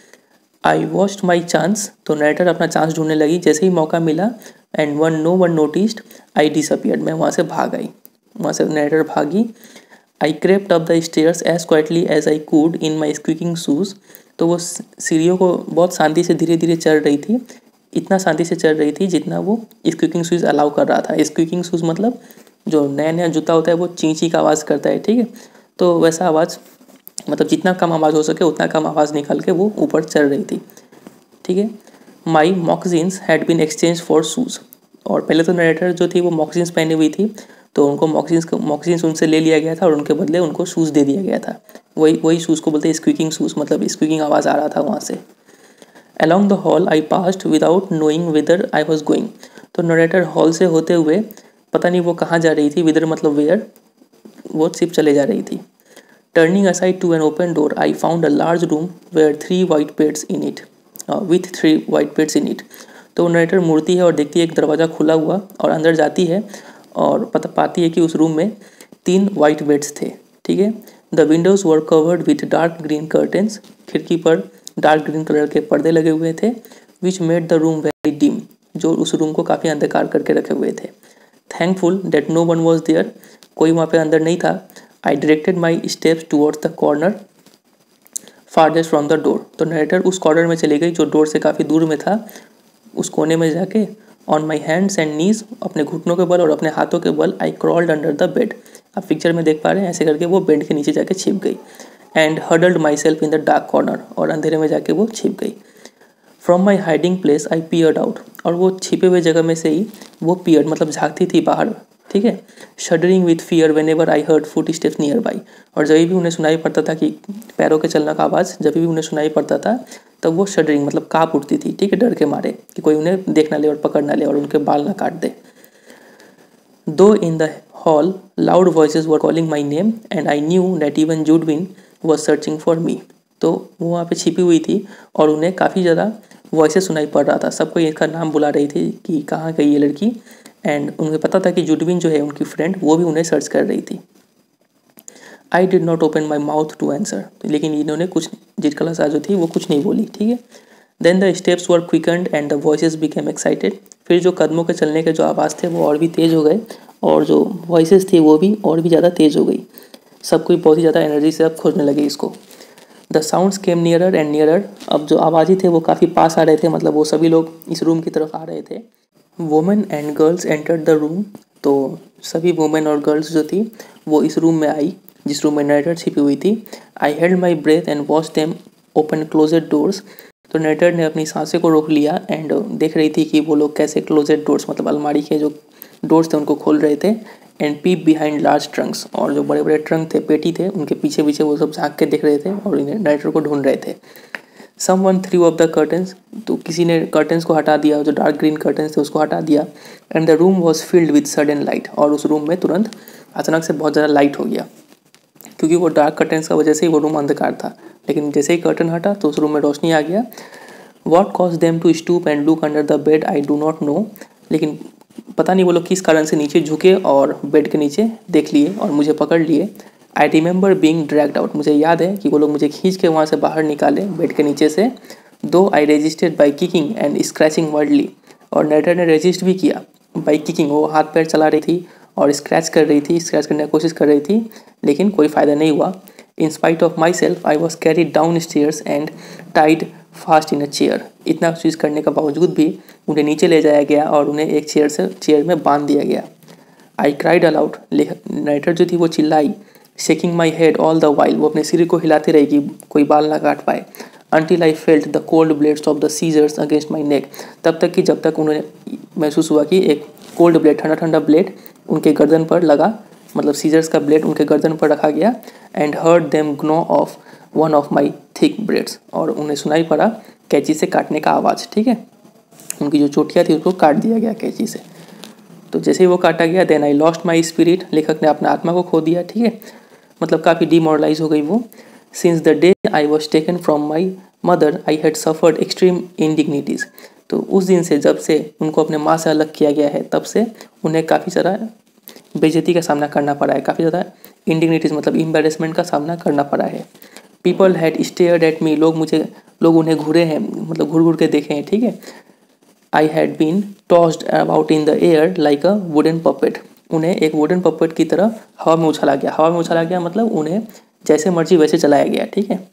आई वॉच्ड माई चांस, तो नरेटर अपना चांस ढूंढने लगी, जैसे ही मौका मिला। And no one noticed, I disappeared, मैं वहाँ से भाग आई, वहाँ से नरेटर भागी। I crept up the stairs as quietly as I could in my squeaking shoes, तो वो सीढ़ियों को बहुत शांति से धीरे धीरे चढ़ रही थी, इतना शांति से चढ़ रही थी जितना वो स्क्वीकिंग शूज़ अलाउ कर रहा था। स्क्वीकिंग शूज़ मतलब जो नया नया जूता होता है वो ची ची का आवाज़ करता है, ठीक है। तो वैसा आवाज़ मतलब जितना कम आवाज़ हो सके उतना कम आवाज़ निकाल के वो ऊपर चढ़ रही थी, ठीक है। My moccasins had been exchange for shoes, और पहले तो नरेटर जो थी वो मॉक्सिन्स पहनी हुई थी, तो उनको मॉक्सिन्स उनसे ले लिया गया था और उनके बदले उनको शूज़ दे दिया गया था। वही शूज़ को बोलते हैं स्क्वीकिंग शूज़, मतलब स्क्वीकिंग आवाज़ आ रहा था वहाँ से। Along the hall I passed without knowing whither I was going, तो नरेटर हॉल से होते हुए पता नहीं वो कहाँ जा रही थी, विदर मतलब वेयर, वो सिर्फ चले जा रही थी। Turning aside to an open door I found a large room where 3 white beds in it, with 3 white beds in it, तो नरेटर मुड़ती है और देखती है एक दरवाज़ा खुला हुआ और अंदर जाती है और पाती है कि उस रूम में 3 white बेड्स थे, ठीक है। The windows were covered with dark green curtains, खिड़की पर डार्क ग्रीन कलर के पर्दे लगे हुए थे। Which made the room very dim, जो उस रूम को काफ़ी अंधकार करके रखे हुए थे। Thankful that no one was there, कोई वहाँ पे अंदर नहीं था। I directed my steps towards the corner farthest from the door, तो नरेटर उस कॉर्नर में चली गई जो डोर से काफ़ी दूर में था, उस कोने में जाके on my hands and knees, अपने घुटनों के बल और अपने हाथों के बल, I crawled under the bed, आप पिक्चर में देख पा रहे हैं, ऐसे करके वो बेड के नीचे जाके छिप गई। And huddled myself in the dark corner, और अंधेरे में जाके वो छिप गई। From my hiding place I peered out, और वो छिपे हुए जगह में से ही वो पियर्ड मतलब झाँकती थी बाहर, ठीक है। Shuddering with fear whenever I heard footsteps near by, और जब भी उन्हें सुनाई पड़ता था कि पैरों के चलने का आवाज़ जब भी उन्हें सुनाई पड़ता था तब वो शडरिंग मतलब काँप उठती थी, ठीक है, डर के मारे कि कोई उन्हें देख ना ले और पकड़ ना ले और उनके बाल ना काट दे। Though in the hall loud voices were calling my name and I knew that even Judewin was searching for me, तो वो वहाँ पे छिपी हुई थी और उन्हें काफ़ी ज़्यादा वॉइसेस सुनाई पड़ रहा था, सबको इसका नाम बुला रही थी कि कहाँ गई ये लड़की। एंड उन्हें पता था कि जुडविन जो है उनकी फ्रेंड, वो भी उन्हें सर्च कर रही थी। I did not open my mouth to answer, लेकिन इन्होंने कुछ, जिटकला सा जो थी वो कुछ नहीं बोली, ठीक है। Then the steps were quickened and the voices became excited, फिर जो कदमों के चलने के जो आवाज़ थे वो और भी तेज़ हो गए और जो वॉइसेस थी वो भी और भी ज़्यादा तेज़ हो गई, सब कोई बहुत ही ज़्यादा एनर्जी से अब खोजने लगे इसको। The sounds came nearer and nearer, अब जो आवाज़ थे वो काफ़ी पास आ रहे थे, मतलब वो सभी लोग इस रूम की तरफ आ रहे थे। Women and girls entered the room, तो सभी वुमेन और गर्ल्स जो थी वो इस रूम में आई जिस रूम में नरेटर छिपी हुई थी। I held my breath and watch them open closed doors, तो नरेटर ने अपनी सांसें को रोक लिया एंड देख रही थी कि वो लोग कैसे क्लोजेड डोर्स मतलब अलमारी के जो डोर्स थे उनको खोल रहे थे। And peep behind large trunks, और जो बड़े बड़े ट्रंक थे, पेटी थे, उनके पीछे पीछे वो सब झाँक के देख रहे थे और नरेटर को ढूंढ रहे थे। Someone threw up the curtains, तो किसी ने कर्टन्स को हटा दिया, जो डार्क ग्रीन कर्टन्स थे उसको हटा दिया। And the room was filled with sudden light, और उस रूम में तुरंत अचानक से बहुत ज़्यादा लाइट हो गया, क्योंकि वो डार्क कर्टन्स का वजह से ही वो रूम अंधकार था, लेकिन जैसे ही कर्टन हटा तो उस रूम में रोशनी आ गया। What cause them to stoop and look under the bed I do not know, लेकिन पता नहीं वो लोग किस कारण से नीचे झुके और बेड के नीचे देख लिए और मुझे पकड़ लिए। I remember being dragged out, मुझे याद है कि वो लोग मुझे खींच के वहाँ से बाहर निकाले बेड के नीचे से। Though I resisted by kicking and scratching wildly, और नरेटर ने रेजिस्ट भी किया बाई किकिंग। वो हाथ पैर चला रही थी और स्क्रैच करने की कोशिश कर रही थी, लेकिन कोई फ़ायदा नहीं हुआ। In spite of myself I was carried downstairs and tied fast in a chair. इतना चीज़ करने का बावजूद भी उन्हें नीचे ले जाया गया और उन्हें एक चेयर में बांध दिया गया। आई क्राइड अलाउड, नरेटर जो थी वो चिल्लाई, shaking my head all the while, वो अपने सिर को हिलाते रही कि कोई बाल ना काट पाए। Until I felt the cold blades of the scissors against my neck, तब तक कि जब तक उन्हें महसूस हुआ कि एक कोल्ड ब्लेड, ठंडा ठंडा ब्लेड उनके गर्दन पर लगा, मतलब सीजर्स का ब्लेड उनके गर्दन पर रखा गया। And heard them gnaw off one of my thick braids, और उन्हें सुनाई पड़ा कैंची से काटने का आवाज़। ठीक है, उनकी जो चोटियाँ थी उसको काट दिया गया कैंची से। तो जैसे ही वो काटा गया, then I lost my spirit, लेखक ने अपना आत्मा को खो दिया। ठीक है, मतलब काफ़ी डिमोरलाइज हो गई वो। Since the day I was taken from my mother I had suffered extreme indignities. तो उस दिन से, जब से उनको अपने माँ से अलग किया गया है, तब से उन्हें काफ़ी ज़्यादा बेइज्जती का सामना करना पड़ा है, काफ़ी ज़्यादा इंडिग्निटीज़ मतलब एम्बैरेसमेंट का सामना करना पड़ा है। People had stared at me, लोग उन्हें घूरे हैं, मतलब घूर घूर के देखे हैं। ठीक है, I had been tossed about in the air like a wooden puppet, उन्हें एक वुडन पपेट की तरह हवा में उछाला गया। हवा में उछाला गया मतलब उन्हें जैसे मर्जी वैसे चलाया गया। ठीक है,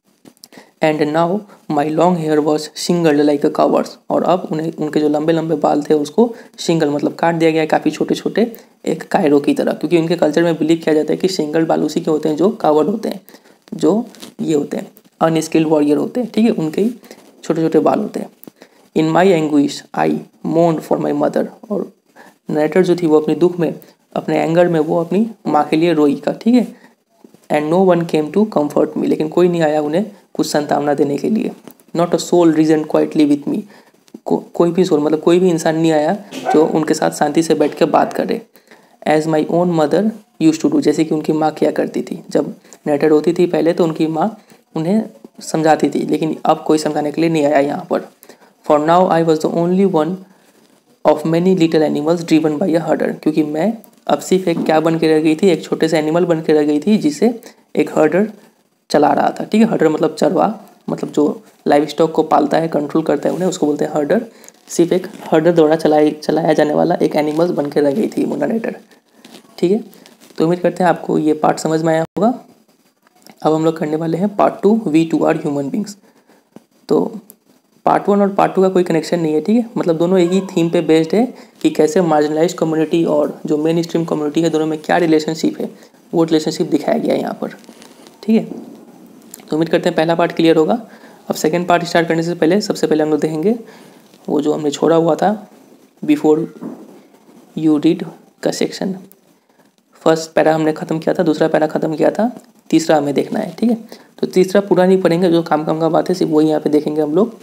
and now my long hair was shingled like a coward's, और अब उन्हें उनके जो लंबे लंबे बाल थे उसको सिंगल मतलब काट दिया गया काफ़ी छोटे छोटे, एक कायरो की तरह, क्योंकि उनके कल्चर में बिलीव किया जाता है कि सिंगल बाल उसी के होते हैं जो कावर्ड होते हैं, जो ये होते हैं अनस्किल्ड वॉरियर होते हैं। ठीक है, उनके ही छोटे छोटे बाल होते हैं। इन माई एंग्विश आई मोर्न फॉर माई मदर, और नरेटर जो थी वो अपने दुख में, अपने एंगर में वो अपनी माँ के लिए रोई का। ठीक है, and no one came to comfort me, लेकिन कोई नहीं आया उन्हें कुछ संतावना देने के लिए। Not a soul reasoned quietly with me, कोई भी सोल मतलब कोई भी इंसान नहीं आया जो उनके साथ शांति से बैठ के बात करे। As my own mother used to do, जैसे कि उनकी माँ किया करती थी। जब नरेटर होती थी पहले तो उनकी माँ उन्हें समझाती थी, लेकिन अब कोई समझाने के लिए नहीं आया यहाँ पर। For now I was the only one of many little animals driven by a herder, क्योंकि मैं अब सिर्फ एक क्या बन के रह गई थी, एक छोटे से एनिमल बन के रह गई थी जिसे एक हर्डर चला रहा था। ठीक है, हर्डर मतलब चरवा, मतलब जो लाइव स्टॉक को पालता है, कंट्रोल करता है उन्हें, उसको बोलते हैं हर्डर। सिर्फ एक हर्डर द्वारा चलाया जाने वाला एक एनिमल्स बन के रह गई थी वो नरेटर। ठीक है, तो उम्मीद करते हैं आपको ये पार्ट समझ में आया होगा। अब हम लोग करने वाले हैं part 2, we too are human beings. तो पार्ट 1 और पार्ट 2 का कोई कनेक्शन नहीं है। ठीक है, मतलब दोनों एक ही थीम पे बेस्ड है कि कैसे मार्जिनलाइज कम्युनिटी और जो मेन स्ट्रीम कम्युनिटी है, दोनों में क्या रिलेशनशिप है, वो रिलेशनशिप दिखाया गया है यहाँ पर। ठीक है, तो उम्मीद करते हैं पहला पार्ट क्लियर होगा। अब सेकंड पार्ट स्टार्ट करने से पहले सबसे पहले हम लोग देखेंगे वो जो हमने छोड़ा हुआ था बिफोर यू रीड का सेक्शन। फर्स्ट पैरा हमने ख़त्म किया था, दूसरा पैरा ख़त्म किया था, तीसरा हमें देखना है। ठीक है, तो तीसरा पूरा नहीं पढ़ेंगे, जो काम का बात है सिर्फ वही यहाँ पे देखेंगे हम लोग।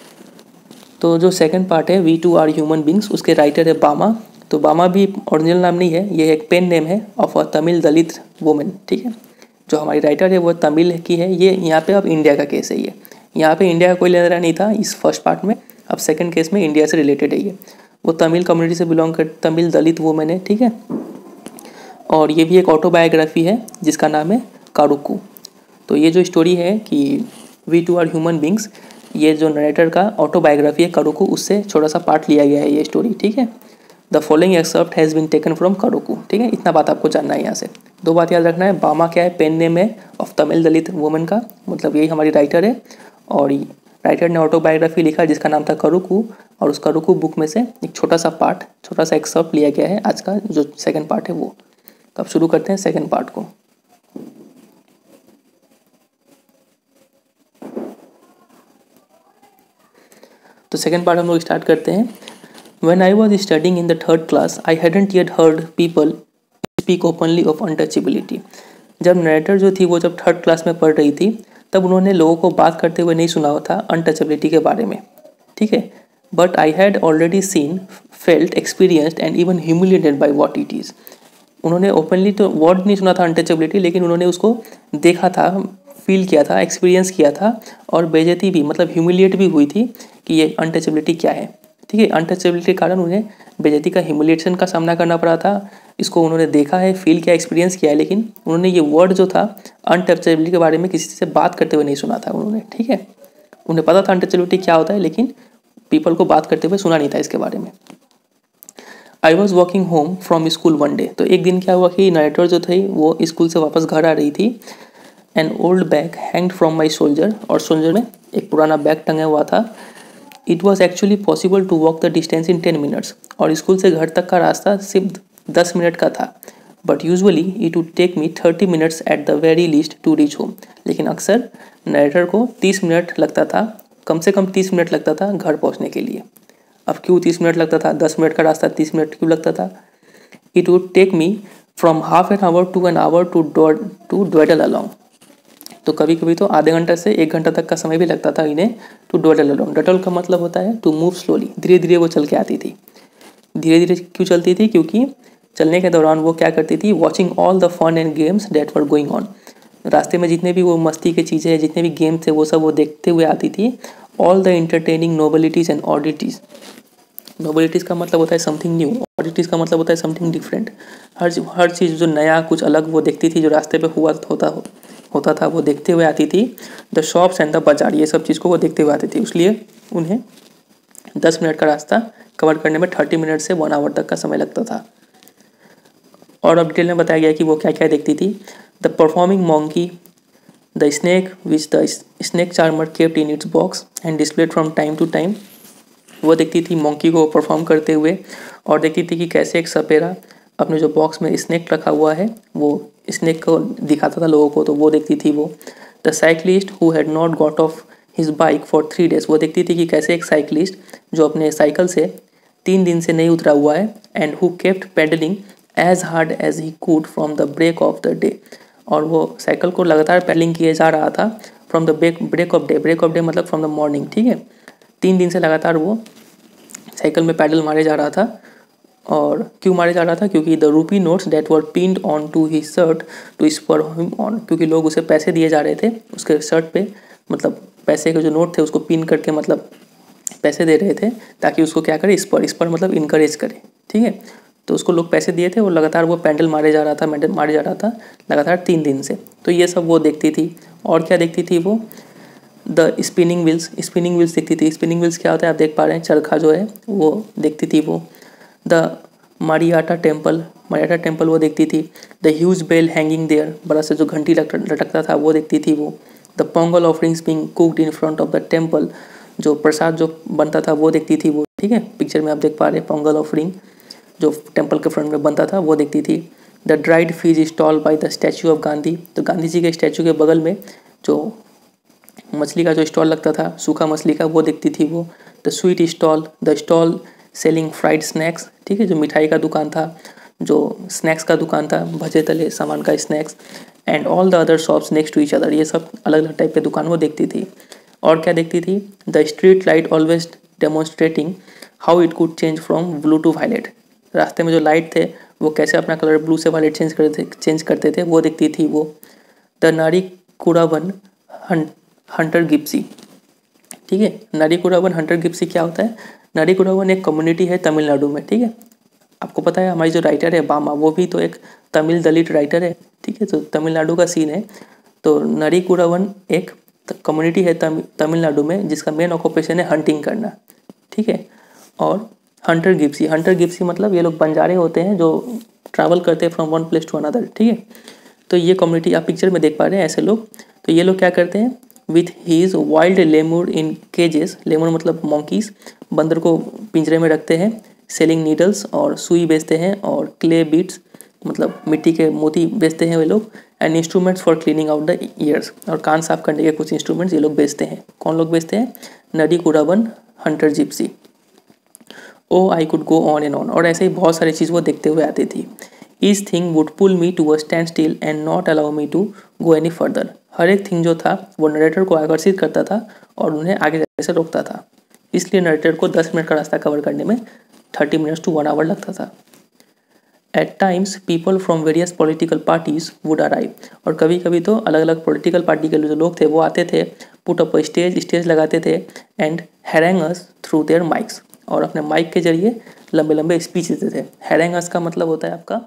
तो जो सेकंड पार्ट है we too are human beings, उसके राइटर है बामा। तो बामा भी ओरिजिनल नाम नहीं है, ये एक पेन नेम है of a Tamil Dalit women. ठीक है, जो हमारी राइटर है वो तमिल की है। ये यहाँ पे अब इंडिया का केस है, ये यहाँ पे इंडिया का कोई लेना देना नहीं था इस फर्स्ट पार्ट में। अब सेकंड केस में इंडिया से रिलेटेड है। ये वो तमिल कम्युनिटी से बिलोंग कर, तमिल दलित वुमेन है। ठीक है, और ये भी एक ऑटोबायोग्राफी है जिसका नाम है कारुकू। तो ये जो स्टोरी है कि we too are human beings, ये जो नरेटर का ऑटोबायोग्राफी है कारुकू, उससे छोटा सा पार्ट लिया गया है ये स्टोरी। ठीक है, the following excerpt has been taken from Karukku. ठीक है, इतना बात आपको जानना है यहाँ से। दो बात याद रखना है, बामा क्या है, पेन नेम है ऑफ तमिल दलित वुमेन का, मतलब यही हमारी राइटर है। और राइटर ने ऑटोबायोग्राफी लिखा जिसका नाम था कारुकू, और उस कारुकू बुक में से एक छोटा सा एक्सेप्ट लिया गया है आज का जो सेकंड पार्ट है वो। तो अब शुरू करते हैं सेकंड पार्ट को। तो सेकंड पार्ट हम लोग स्टार्ट करते हैं। When I was studying in the third class, I hadn't yet heard people speak openly of untouchability. जब नरेटर जो थी वो जब थर्ड क्लास में पढ़ रही थी तब उन्होंने लोगों को बात करते हुए नहीं सुना था अनटचेबिलिटी के बारे में। ठीक है, but I had already seen, felt, experienced and even humiliated by what it is. उन्होंने ओपनली तो वर्ड नहीं सुना था अनटचेबिलिटी, लेकिन उन्होंने उसको देखा था, फील किया था, एक्सपीरियंस किया था, और बेइज्जती भी मतलब ह्यूमिलिएट भी हुई थी कि ये अनटचेबिलिटी क्या है। ठीक है, अनटचेबिलिटी के कारण उन्हें बेइज्जती का, ह्यूमिलिएशन का सामना करना पड़ा था। इसको उन्होंने देखा है, फील किया, एक्सपीरियंस किया है, लेकिन उन्होंने ये वर्ड जो था अनटचेबिलिटी के बारे में किसी से बात करते हुए नहीं सुना था उन्होंने। ठीक है, उन्हें पता था अनटचेबिलिटी क्या होता है, लेकिन पीपल को बात करते हुए सुना नहीं था इसके बारे में। I was walking home from school one day, तो एक दिन क्या हुआ कि नरेटर जो थी वो स्कूल से वापस घर आ रही थी। An old bag hanged from my shoulder, और शोल्जर में एक पुराना बैग टंगा हुआ था। It was actually possible to walk the distance in 10 minutes, और स्कूल से घर तक का रास्ता सिर्फ 10 मिनट का था। But usually it would take me 30 minutes at the very least to reach home, लेकिन अक्सर नरेटर को 30 मिनट लगता था, कम से कम 30 मिनट लगता था घर पहुंचने के लिए। अब क्यों 30 मिनट लगता था, 10 मिनट का रास्ता 30 मिनट क्यों लगता था? It would take me from half an hour to an hour to dawdle along, तो कभी कभी तो आधे घंटे से 1 घंटा तक का समय भी लगता था इन्हें टू डोडल अलॉन्ग। डोडल का मतलब होता है टू मूव स्लोली, धीरे धीरे वो चल के आती थी। धीरे धीरे क्यों चलती थी? क्योंकि चलने के दौरान वो क्या करती थी, watching all the fun and games that were going on, रास्ते में जितने भी वो मस्ती की चीज़ें हैं, जितने भी गेम थे, वो सब वो देखते हुए आती थी। All the entertaining novelties and oddities, novelties का मतलब होता है समथिंग न्यू, ऑडिटीज़ का मतलब होता है समथिंग डिफरेंट। हर चीज़ जो नया कुछ अलग वो देखती थी, जो रास्ते पे होता था वो देखते हुए आती थी। द शॉप्स एंड द बाजार, ये सब चीज़ को वो देखते हुए आती थी, इसलिए उन्हें 10 मिनट का रास्ता कवर करने में 30 मिनट से 1 आवर तक का समय लगता था। और अब डिटेल में बताया गया कि वो क्या क्या देखती थी। The performing monkey, the snake which the snake charmer kept in its box and displayed from time to time, वो देखती थी मॉन्की को परफॉर्म करते हुए, और देखती थी कि कैसे एक सपेरा अपने जो बॉक्स में स्नैक रखा हुआ है वो स्नैक को दिखाता था लोगों को, तो वो देखती थी वो। The cyclist who had not got off his bike for 3 days, वो देखती थी कि कैसे एक साइक्लिस्ट जो अपने साइकिल से 3 दिन से नहीं उतरा हुआ है, and who kept pedalling as hard as he could from the break of the day, और वो साइकिल को लगातार पेडलिंग किए जा रहा था from the break of day, break of day मतलब फ्रॉम द मॉर्निंग, ठीक है। 3 दिन से लगातार वो साइकिल में पैडल मारे जा रहा था। और क्यों मारे जा रहा था? क्योंकि the rupee notes that were pinned on to his shirt to spur him on, क्योंकि लोग उसे पैसे दिए जा रहे थे उसके शर्ट पे, मतलब पैसे के जो नोट थे उसको पिन करके मतलब पैसे दे रहे थे ताकि उसको क्या करे, स्पर मतलब इनकरेज करे, ठीक है। तो उसको लोग पैसे दिए थे और लगातार वो पैडल मारे जा रहा था लगातार 3 दिन से। तो ये सब वो देखती थी। और क्या देखती थी वो? द स्पिनिंग व्हील्स देखती थी। स्पिनिंग व्हील्स क्या होता है आप देख पा रहे हैं, चरखा जो है वो देखती थी वो। द मारियाटा टेम्पल वो देखती थी। The huge bell hanging there, बड़ा सा जो घंटी लटकता था वो देखती थी वो। The Pongal offerings being cooked in front of the temple, जो प्रसाद जो बनता था वो देखती थी वो, ठीक है। पिक्चर में आप देख पा रहे हैं पोंगल ऑफरिंग जो टेम्पल के फ्रंट में बनता था वो देखती थी। The dried fish stall by the statue of Gandhi, तो गांधी जी के स्टैचू के बगल में जो मछली का जो स्टॉल लगता था सूखा मछली का वो देखती थी वो। The sweet stall, the stall selling fried snacks, ठीक है, जो मिठाई का दुकान था, जो स्नैक्स का दुकान था, भजे तले सामान का snacks, and all the other shops next to each other, ये सब अलग अलग टाइप के दुकान वो देखती थी। और क्या देखती थी? The street light always demonstrating how it could change from blue to violet, रास्ते में जो लाइट थे वो कैसे अपना कलर ब्लू से वायलेट चेंज करते थे वो देखती थी वो। द नारी कुड़ावन हंटर गिप्सी, ठीक है। नारी कुड़ावन हंटर गिप्सी क्या होता है? नारी कुड़ावन एक कम्युनिटी है तमिलनाडु में, ठीक है। आपको पता है हमारी जो राइटर है बामा, वो भी तो एक तमिल दलित राइटर है, ठीक है। तो तमिलनाडु का सीन है। तो नारी कुड़ावन एक कम्युनिटी है तमिलनाडु में जिसका मेन ऑक्यूपेशन है हंटिंग करना, ठीक है। और हंटर गिप्सी मतलब ये लोग बंजारे होते हैं जो ट्रैवल करते हैं from one place to another, ठीक है। तो ये कम्युनिटी आप पिक्चर में देख पा रहे हैं ऐसे लोग। तो ये लोग क्या करते हैं? With his wild lemur in cages, lemur मतलब मॉन्कीज, बंदर को पिंजरे में रखते हैं। सेलिंग नीडल्स, और सुई बेचते हैं, और क्ले बीट्स मतलब मिट्टी के मोती बेचते हैं वे लोग। And instruments for cleaning out the ears, और कान साफ करने के कुछ इंस्ट्रूमेंट्स ये लोग बेचते हैं। कौन लोग बेचते हैं? Narikuravan hunter gypsy. Oh I could go on and on, और ऐसे ही बहुत सारी चीज़ वो देखते हुए आती थी। Each thing would pull me to a standstill and not allow me to go any further, हर एक थिंग जो था वो नरेटर को आकर्षित करता था और उन्हें आगे जाने से रोकता था। इसलिए नरेटर को 10 मिनट का रास्ता कवर करने में 30 मिनट्स टू 1 आवर लगता था। At times people from various political parties would arrive, और कभी कभी तो अलग अलग पॉलिटिकल पार्टी के जो लोग थे वो आते थे। पुट अप स्टेज लगाते थे, and harangue us through their mics, और अपने माइक के जरिए लंबे लंबे स्पीच देते थे। हैरेंग अस का मतलब होता है आपका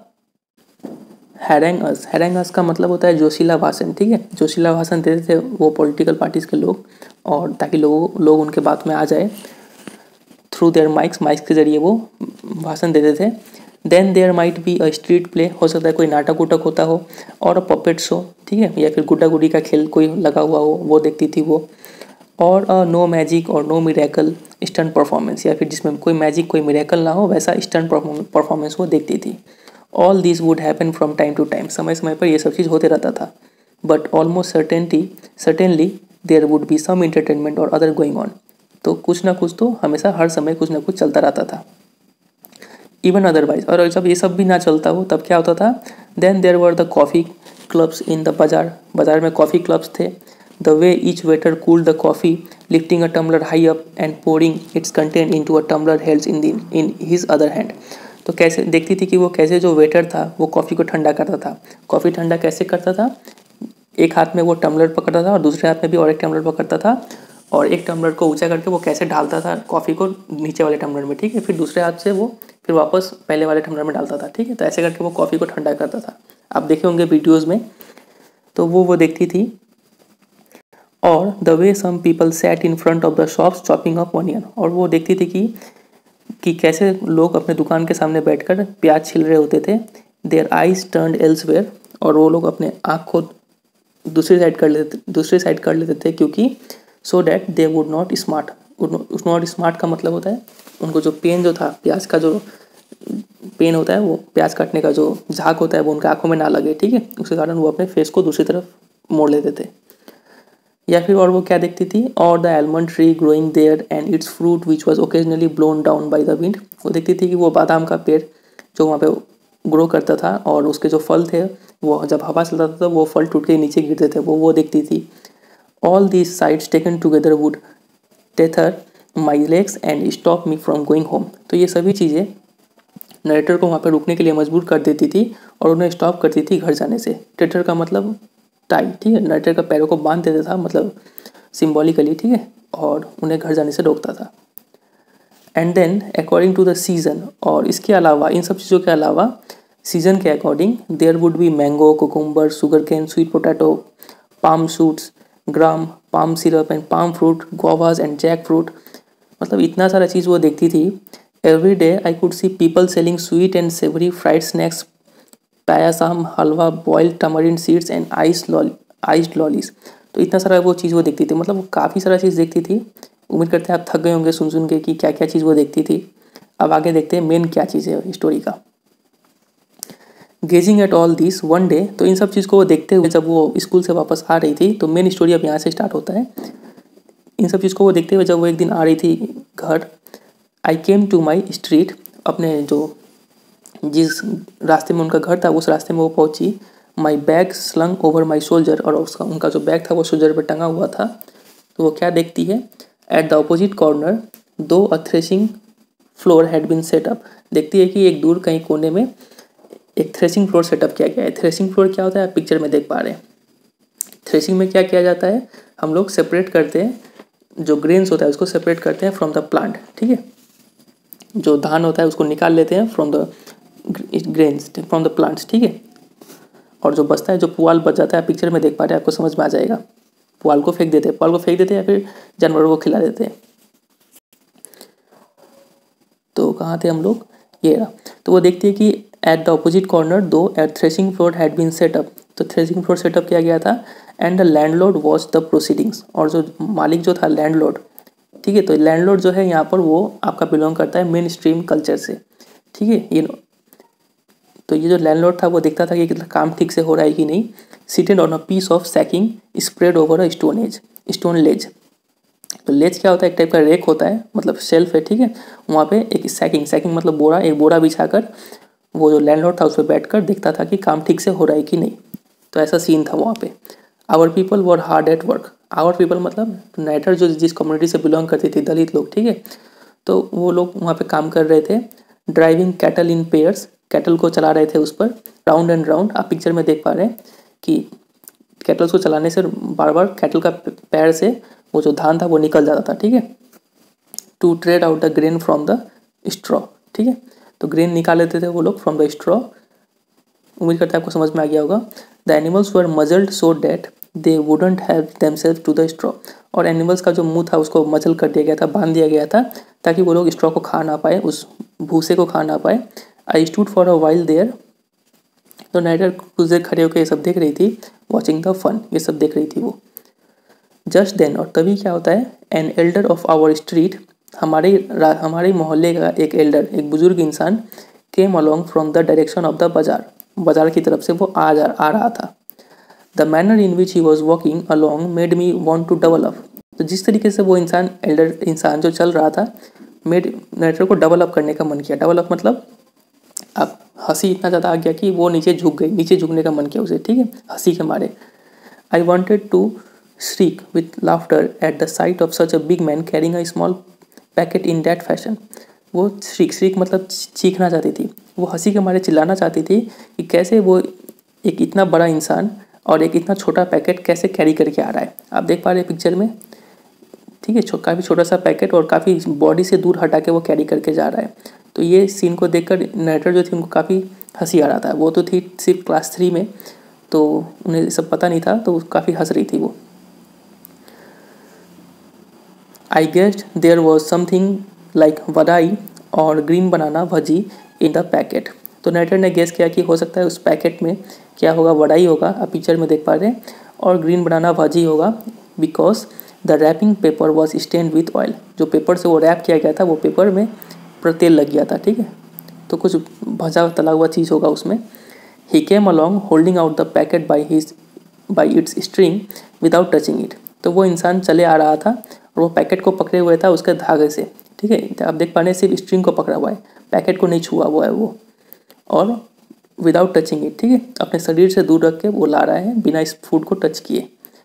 हैरेंग अस का मतलब होता है जोशीला भाषण, ठीक है। जोशीला भाषण देते थे वो पॉलिटिकल पार्टीज के लोग, और ताकि लोग उनके बात में आ जाए। थ्रू देयर माइक्स के जरिए वो भाषण देते थे। Then there might be a street play, हो सकता है कोई नाटक उटक होता हो, और अ पपेट शो, ठीक है, या फिर गुड्डा गुड्डी का खेल कोई लगा हुआ हो, वो देखती थी वो। और no magic or no miracle stunt performance, या फिर जिसमें कोई मैजिक कोई मिरेकल ना हो वैसा स्टंट परफॉर्मेंस वो देखती थी। All this would happen from time to time, समय समय पर ये सब चीज़ होते रहता था। But almost certainly there would be some entertainment or other going on, तो कुछ ना कुछ तो हमेशा हर समय कुछ ना कुछ चलता रहता था। इवन अदरवाइज, और जब ये सब भी ना चलता हो तब क्या होता था, then there were the coffee clubs in the bazaar में कॉफ़ी क्लब्स थे। The way each waiter cooled the coffee, lifting a tumbler high up and pouring its content into a tumbler held in his other hand. तो कैसे देखती थी कि वो कैसे जो वेटर था वो कॉफ़ी को ठंडा करता था। कॉफ़ी ठंडा कैसे करता था, एक हाथ में वो टम्बलर पकड़ता था और दूसरे हाथ में भी और एक टम्बलर पकड़ता था, और एक टम्बलर को ऊंचा करके वो कैसे डालता था कॉफ़ी को नीचे वाले टम्बलर में, ठीक है, फिर दूसरे हाथ से वो फिर वापस पहले वाले टम्बलर में डालता था, ठीक है। तो ऐसे करके वो कॉफ़ी को ठंडा करता था, आप देखे होंगे वीडियोज़ में। तो वो देखती थी। और the way some people sat in front of the shops chopping up onion, और वो देखती थी कि कैसे लोग अपने दुकान के सामने बैठकर प्याज छील रहे होते थे। देयर आइज टर्न्ड एल्सवेयर, और वो लोग अपने आँख को दूसरी साइड कर लेते थे, क्योंकि so that they would not smart का मतलब होता है उनको जो पेन जो था, प्याज का जो पेन होता है, वो प्याज काटने का जो झाग होता है वो उनके आंखों में ना लगे, ठीक है, उसके कारण वो अपने फेस को दूसरी तरफ मोड़ लेते थे। या फिर और वो क्या देखती थी, और the almond tree growing there and its fruit which was occasionally blown down by the wind, वो देखती थी कि वो बादाम का पेड़ जो वहाँ पे ग्रो करता था और उसके जो फल थे वो जब हवा चलता था तो वो फल टूट के नीचे गिरते थे, वो देखती थी। All these sights taken together would tether my legs and stop me from going home, तो ये सभी चीज़ें नरेटर को वहाँ पर रुकने के लिए मजबूर कर देती थी और उन्हें स्टॉप करती थी घर जाने से। टेथर का मतलब टाई, ठीक है, नरेटर का पैरों को बांध देता था, मतलब सिम्बॉलिकली, ठीक है, और उन्हें घर जाने से रोकता था। And then according to the season, और इसके अलावा इन सब चीज़ों के अलावा सीजन के according there would be mango, cucumber, sugarcane, sweet potato, palm shoots, gram, palm syrup and palm fruit, guavas and jackfruit, मतलब इतना सारा चीज़ वो देखती थी। Every day I could see people selling sweet and savoury fried snacks, payasam, halwa, boiled tamarind seeds and iced lollies, तो इतना सारा वो चीज़ वो देखती थी, मतलब वो काफ़ी सारा चीज़ देखती थी। उम्मीद करते हैं आप थक गए होंगे सुन के कि क्या क्या चीज़ वो देखती थी। अब आगे देखते हैं मेन क्या चीज़ है स्टोरी का। Gazing at all this one day, तो इन सब चीज़ को वो देखते हुए जब वो स्कूल से वापस आ रही थी, तो मेन स्टोरी अब यहाँ से स्टार्ट होता है। इन सब चीज़ को वो देखते हुए जब वो एक दिन आ रही थी घर, आई केम टू माई स्ट्रीट, अपने जो जिस रास्ते में उनका घर था उस रास्ते में वो पहुंची। My bag slung over my shoulder, और उनका जो बैग था वो शोल्डर पर टंगा हुआ था। तो वो क्या देखती है, eight the opposite corner though a threshing floor had been set up, देखती है कि एक दूर कहीं कोने में एक थ्रेशिंग फ्लोर सेटअप किया गया है। थ्रेशिंग फ्लोर क्या होता है आप पिक्चर में देख पा रहे हैं। थ्रेशिंग में क्या किया जाता है, हम लोग सेपरेट करते हैं, जो ग्रेन्स होता है उसको सेपरेट करते हैं फ्रॉम द प्लांट, ठीक है, जो धान होता है उसको निकाल लेते हैं from the grains from the plants, ठीक है, और जो बचता है, जो पुआल बच जाता है, पिक्चर में देख पा रहे हैं, आपको समझ में आ जाएगा। पुआल को फेंक देते हैं या फिर जानवरों को खिला देते हैं। तो कहाँ थे हम लोग, ये रहा। तो वो देखती है कि at the opposite corner though threshing floor had been set up, तो थ्रेशिंग फ्लोर सेटअप किया गया था। And the landlord watch the proceedings, और जो मालिक जो था लैंडलॉर्ड, ठीक है, तो लैंडलॉर्ड जो है यहाँ पर वो आपका बिलोंग करता है मेन स्ट्रीम कल्चर से, ठीक है। तो ये जो लैंडलॉर्ड था वो देखता था कि काम ठीक से हो रहा है कि नहीं। Seated on a piece of sacking spread over a stone ledge, तो लेज क्या होता है, एक टाइप का रेक होता है, मतलब शेल्फ है, ठीक है, वहाँ पे एक सैकिंग मतलब बोरा, एक बोरा बिछाकर वो जो लैंडलॉर्ड था उस पर बैठकर देखता था कि काम ठीक से हो रहा है कि नहीं। तो ऐसा सीन था वहाँ पे। Our people were hard at work, our people मतलब नाइटर जो जिस कम्युनिटी से बिलोंग करती थी, दलित लोग, ठीक है, तो वो लोग वहाँ पे काम कर रहे थे। Driving cattle in pairs, cattle को चला रहे थे उस पर राउंड एंड राउंड, आप पिक्चर में देख पा रहे हैं कि कैटल्स को चलाने से बार बार कैटल का पैर से वो जो धान था वो निकल जाता था, ठीक है। To tread out the grain from the straw, ठीक है, तो ग्रेन निकाल लेते थे वो लोग फ्रॉम द स्ट्रॉ। उम्मीद करते हैं आपको समझ में आ गया होगा। The animals were muzzled so that they wouldn't have themselves to the straw, और एनिमल्स का जो मुंह था उसको मचल कर दिया गया था, बांध दिया गया था ताकि वो लोग स्ट्रॉ को खा ना पाए, उस भूसे को खा ना पाए। I stood for a while there, तो नाइटर कुछ देर खड़े होकर ये सब देख रही थी, वॉचिंग द फन, ये सब देख रही थी वो। जस्ट देन, और तभी क्या होता है, an elder of our street, हमारे मोहल्ले का एक एल्डर, एक बुजुर्ग इंसान, came along from the direction of the bazaar, बाजार की तरफ से वो आ रहा था। The manner in which he was walking along made me want to double up, तो जिस तरीके से वो इंसान, एल्डर इंसान जो चल रहा था, मेड नाइटर को डबल अप करने का मन किया। डबल अप मतलब अब हंसी इतना ज़्यादा आ गया कि वो नीचे झुक गई, नीचे झुकने का मन किया उसे, ठीक है, हंसी के मारे। I wanted to shriek with laughter at the sight of such a big man carrying a small packet in that fashion. वो shriek मतलब चीखना चाहती थी, वो हंसी के मारे चिल्लाना चाहती थी कि कैसे वो एक इतना बड़ा इंसान और एक इतना छोटा पैकेट कैसे कैरी करके आ रहा है। आप देख पा रहे हैं पिक्चर में, ठीक है, काफ़ी छोटा सा पैकेट और काफ़ी बॉडी से दूर हटा के वो कैरी करके जा रहा है। तो ये सीन को देखकर नरेटर जो थी उनको काफ़ी हंसी आ रहा था। वो तो थी सिर्फ क्लास 3 में, तो उन्हें सब पता नहीं था, तो काफ़ी हंस रही थी वो। I guessed there was something like vadai और green banana bhaji in the packet, तो नाइटर ने गेस किया कि हो सकता है उस पैकेट में क्या होगा, वड़ाई होगा, आप पिक्चर में देख पा रहे हैं, और ग्रीन बनाना भाजी होगा, because the wrapping paper was stained with oil, जो पेपर से वो रैप किया गया था वो पेपर में पर तेल लग गया था, ठीक है, तो कुछ भजा तला हुआ चीज़ होगा उसमें। He came along holding out the packet by its string without touching it, तो वो इंसान चले आ रहा था और वो पैकेट को पकड़े हुए था उसके धागे से, ठीक है, आप देख पा रहे हैं सिर्फ स्ट्रिंग को पकड़ा हुआ है, पैकेट को नहीं छुआ हुआ है वो, और विदाउट टचिंग इट, ठीक है, अपने शरीर से दूर रख के वो ला रहा है बिना इस फूड को टच किए।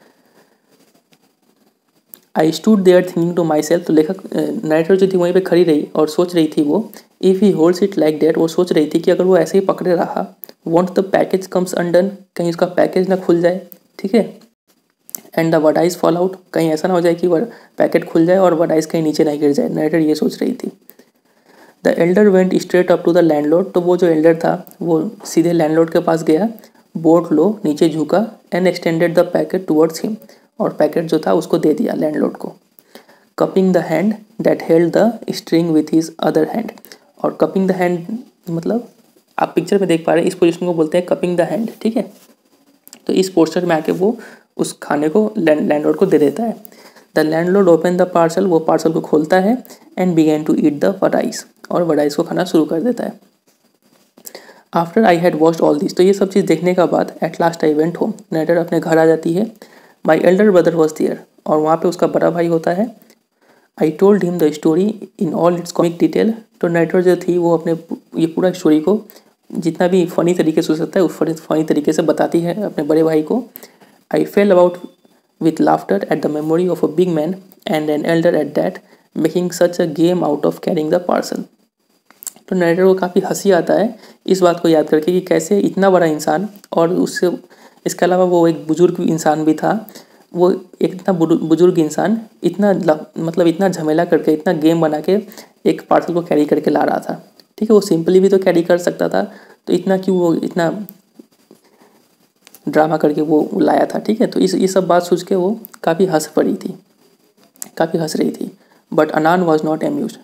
I stood there thinking to myself, तो लेखक नाइटर जो थी वहीं पे खड़ी रही और सोच रही थी वो, if he holds it like that, वो सोच रही थी कि अगर वो ऐसे ही पकड़े रहा, won't the package comes undone, कहीं उसका पैकेज ना खुल जाए, ठीक है, and the vadais fall out, कहीं ऐसा ना हो जाए कि पैकेट खुल जाए और वडाइज कहीं नीचे ना गिर जाए, नाइटर ये सोच रही थी। The elder went straight up to the landlord, तो वो जो एल्डर था वो सीधे लैंडलॉर्ड के पास गया, बोट लो नीचे झुका, and extended the packet towards him, और पैकेट जो था उसको दे दिया लैंडलॉर्ड को। Cupping the hand that held the string with his other hand, और कपिंग द हैंड मतलब आप पिक्चर में देख पा रहे हैं, इस पोजिशन को बोलते हैं कपिंग द हैंड, ठीक है, तो इस पोस्टर में आके वो उस खाने को लैंडलॉर्ड को दे देता है। The landlord open the parcel, वो पार्सल को खोलता है, and began to eat the vadais, और वडाइस को खाना शुरू कर देता है। After I had watched all this, तो ये सब चीज़ देखने का बाद at last I went home, narrator अपने घर आ जाती है। My elder brother was there, और वहाँ पे उसका बड़ा भाई होता है। I told him the story in all its comic detail, तो नाइटर जो थी वो अपने ये पूरा स्टोरी को जितना भी फ़नी तरीके से हो सकता है उस फ़नी तरीके से बताती है अपने बड़े भाई को। I fell about with laughter at the memory of a big man and an elder at that, making such a game out of carrying the parcel. तो नरेटर को काफ़ी हंसी आता है इस बात को याद करके कि कैसे इतना बड़ा इंसान, और उससे इसके अलावा वो एक बुजुर्ग इंसान भी था, वो एक इतना बुजुर्ग इंसान इतना मतलब इतना झमेला करके, इतना गेम बना के एक पार्सल को कैरी करके ला रहा था, ठीक है, वो सिंपली भी तो कैरी कर सकता था, तो इतना क्यों वो इतना ड्रामा करके वो लाया था, ठीक है, तो ये सब बात सोच के वो काफ़ी हंस रही थी। But Annan was not amused,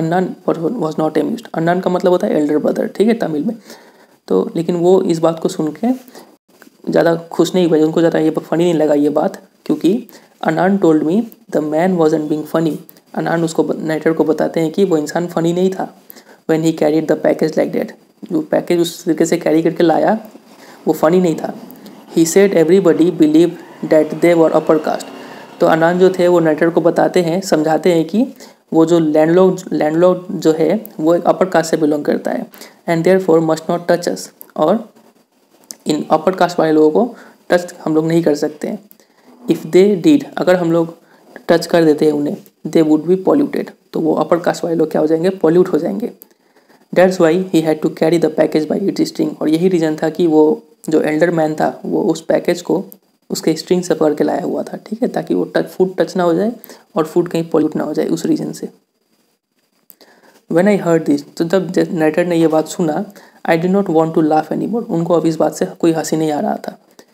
Annan का मतलब होता है एल्डर ब्रदर, ठीक है, तमिल में, तो लेकिन वो इस बात को सुन के ज़्यादा खुश नहीं हुए, उनको ज़्यादा ये फनी नहीं लगा ये बात, क्योंकि Annan told me the man wasn't being funny, Annan उसको नाइटर को बताते हैं कि वो इंसान फनी नहीं था। When he carried the package like that, जो पैकेज उस तरीके से कैरी करके लाया वो फनी नहीं था। He said everybody believed that they were upper caste, तो अनान जो थे वो नाइटर को बताते हैं, समझाते हैं कि वो जो लैंडलॉर्ड जो है वो एक अपर कास्ट से बिलोंग करता है, and therefore must not touch us, और इन अपर कास्ट वाले लोगों को टच हम लोग नहीं कर सकते हैं। इफ़ दे डिड, अगर हम लोग टच कर देते हैं उन्हें, दे वुड बी पॉल्यूटेड, तो वो अपर कास्ट वाले लोग क्या हो जाएंगे, पॉल्यूट हो जाएंगे। That's why he had to carry the package by its string, और यही रीज़न था कि वो जो एल्डर मैन था वो उस पैकेज को उसके स्ट्रिंग से पकड़ के लाया हुआ था, ठीक है, ताकि वो फूड टच ना हो जाए और फूड कहीं पॉल्यूट ना हो जाए, उस रीज़न से। व्हेन आई हर्ड दिस, तो जब नाइटर ने ये बात सुना, I did not want to laugh any more, उनको अब इस बात से कोई हंसी नहीं आ रहा था।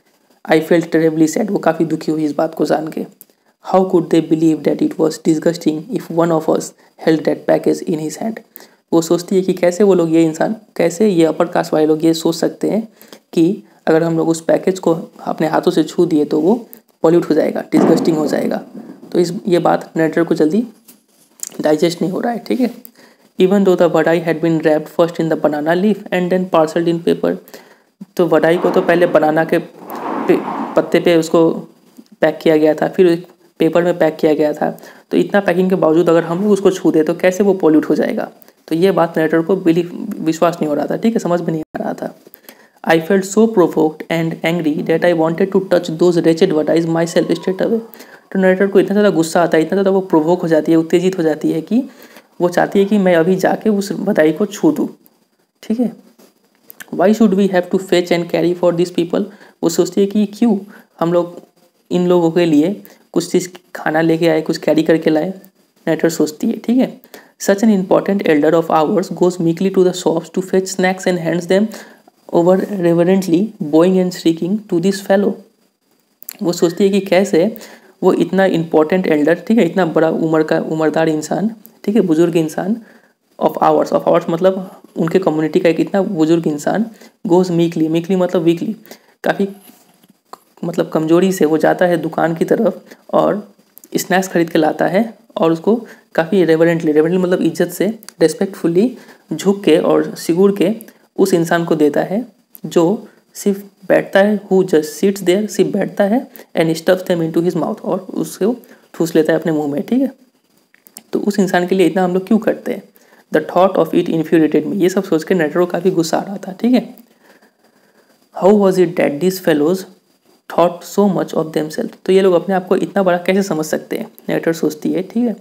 आई फेल्ट टेरेबली सैड, वो काफ़ी दुखी हुई इस बात को जान के। How could they believe that it was disgusting if one of us held that package in his hand. वो सोचती है कि कैसे वो लोग, ये इंसान, कैसे ये अपर कास्ट वाले लोग ये सोच सकते हैं कि अगर हम लोग उस पैकेज को अपने हाथों से छू दिए तो वो पॉल्यूट हो जाएगा, डिस्गस्टिंग हो जाएगा। तो ये बात नरेटर को जल्दी डाइजेस्ट नहीं हो रहा है, ठीक है। Even though the vadai had been wrapped first in the banana leaf and then parcelled in paper. तो वडाई को तो पहले बनाना के पत्ते पे उसको पैक किया गया था, फिर पेपर में पैक किया गया था। तो इतना पैकिंग के बावजूद अगर हम लोग उसको छू दे तो कैसे वो पॉल्यूट हो जाएगा। तो ये बात नरेटर को विश्वास नहीं हो रहा था, ठीक है, समझ में नहीं आ रहा था। I felt so provoked and angry that I wanted to touch those wretched vadais myself straight away. तो नरेटर को इतना ज़्यादा गुस्सा आता है, इतना ज़्यादा वो प्रोवोक हो जाती है, उत्तेजित हो जाती है कि वो चाहती है कि मैं अभी जाके उस वडाई को छू दूँ, ठीक है। Why should we have to fetch and carry for this people. वो सोचती है कि क्यों हम लोग इन लोगों के लिए कुछ चीज़ खाना लेके आए, कुछ कैरी करके लाए, नरेटर सोचती है, ठीक है। Such an important elder of ours goes meekly to the shops to fetch snacks and hands them over reverently bowing and shrinking to this fellow. वो सोचती है कि कैसे वो इतना इम्पोर्टेंट एल्डर, ठीक है, इतना बड़ा उम्रदार इंसान, ठीक है, बुजुर्ग इंसान, ऑफ आवर्स मतलब उनके कम्युनिटी का एक इतना बुजुर्ग इंसान, गोज मीकली मतलब वीकली, काफ़ी मतलब कमजोरी से वो जाता है दुकान की तरफ और स्नैक्स खरीद के लाता है और उसको काफ़ी रेवरेंटली मतलब इज्जत से, रेस्पेक्टफुली झुक के और सिकुड़ के उस इंसान को देता है जो सिर्फ बैठता है, हु जस्ट सिट्स देयर, सिर्फ बैठता है and stuffs them into his mouth, और उसको ठूस लेता है अपने मुंह में, ठीक है। तो उस इंसान के लिए इतना हम लोग क्यों करते हैं। The thought of it infuriated me. ये सब सोच के नरेटर को काफ़ी गुस्सा आ रहा था, ठीक है। How was it that this fellows thought so much of themselves. तो ये लोग अपने आप को इतना बड़ा कैसे समझ सकते हैं, नरेटर सोचती है, ठीक है।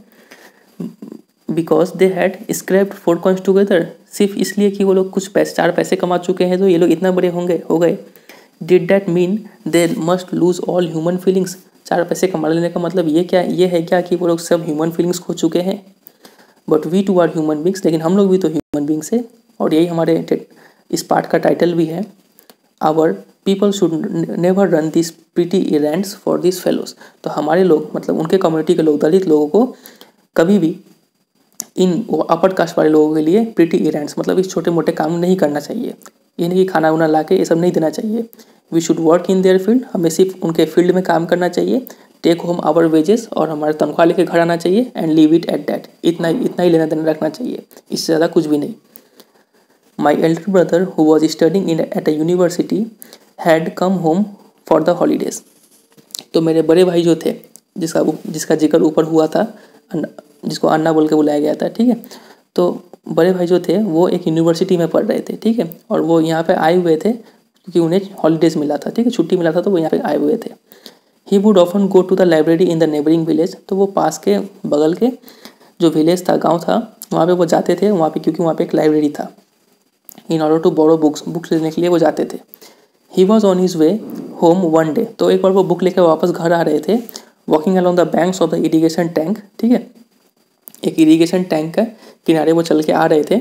Because they had scraped 4 coins together. सिर्फ इसलिए कि वो लोग कुछ पैसे, 4 पैसे कमा चुके हैं तो ये लोग इतना बड़े हो गए। Did that mean they must lose all human feelings. 4 पैसे कमा लेने का मतलब ये है क्या कि वो लोग सब ह्यूमन फीलिंग्स खो चुके हैं। But we too are human beings, लेकिन हम लोग भी तो ह्यूमन बींग्स है, और यही हमारे इस पार्ट का टाइटल भी है। Our people should never run this pretty events for this fellows. तो हमारे लोग, मतलब उनके कम्युनिटी के लोग, दलित लोगों को कभी भी इन अपर कास्ट वाले लोगों के लिए प्रीटी इवेंट्स मतलब इस छोटे मोटे काम नहीं करना चाहिए। ये नहीं कि खाना वाना ला के ये सब नहीं देना चाहिए। We should work in their field, हमें सिर्फ उनके फील्ड में काम करना चाहिए। टेक होम आवर वेजेस, और हमारे तनख्वाह लेके घर आना चाहिए। And leave it at that, इतना ही लेना देना रखना चाहिए, इससे ज़्यादा कुछ भी नहीं। My elder brother who was studying in at a university had come home for the holidays. तो मेरे बड़े भाई जो थे, जिसका जिक्र ऊपर हुआ था, जिसको अन्ना बोल के बुलाया गया था, ठीक है। तो बड़े भाई जो थे वो एक यूनिवर्सिटी में पढ़ रहे थे, ठीक है, और वो यहाँ पे आए हुए थे क्योंकि उन्हें हॉलीडेज मिला था, ठीक है, छुट्टी मिला था, तो वो यहाँ पे आए हुए थे। He would often go to the library in the neighbouring village. तो वो पास के बगल के जो विलेज था, गाँव था, वहाँ पे वो जाते थे, वहाँ पे क्योंकि वहाँ पे एक लाइब्रेरी था। In order to borrow books लेने के लिए वो जाते थे। He was on his way home one day. तो एक बार वो बुक लेकर वापस घर आ रहे थे, walking along the banks of the irrigation tank, ठीक है, एक इरीगेशन टैंक का किनारे वो चल के आ रहे थे।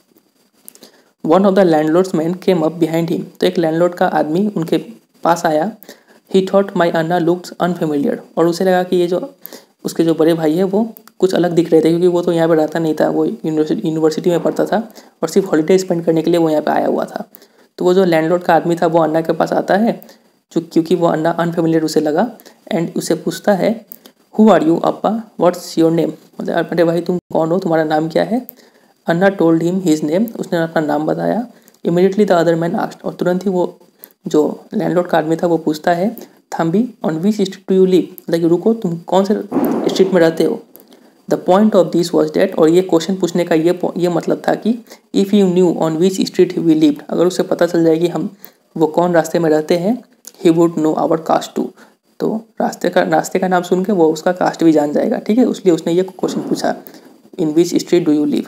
One of the landlord's man came up behind him. तो एक लैंडलॉर्ड का आदमी उनके पास आया। He thought my anna looks unfamiliar, और उसे लगा कि ये जो उसके जो बड़े भाई है वो कुछ अलग दिख रहे थे, क्योंकि वो तो यहाँ पे रहता नहीं था, वो यूनिवर्सिटी में पढ़ता था और सिर्फ हॉलीडे स्पेंड करने के लिए वो यहाँ पे आया हुआ था। तो वो जो लैंडलॉर्ड का आदमी था वो अन्ना के पास आता है, क्योंकि वो अन्ना अनफेमिलियर उसे लगा, एंड उसे पूछता है, who are you appa, what's your name. मतलब बड़े भाई तुम कौन हो, तुम्हारा नाम क्या है। Anna told him his name, उसने अपना नाम बताया। Immediately the other man asked, और तुरंत ही वो जो लैंडलॉर्ड का आदमी था वो पूछता है, thambi on which street do you live, मतलब रुको तुम कौन से स्ट्रीट में रहते हो। The point of this was that, और ये क्वेश्चन पूछने का ये मतलब था कि if you knew on which street we lived, अगर उसे पता चल जाए कि हम वो कौन रास्ते में रहते हैं, he would know our caste too. तो रास्ते का नाम सुन के वो उसका कास्ट भी जान जाएगा, ठीक है, इसलिए उसने ये क्वेश्चन पूछा, in which street do you live.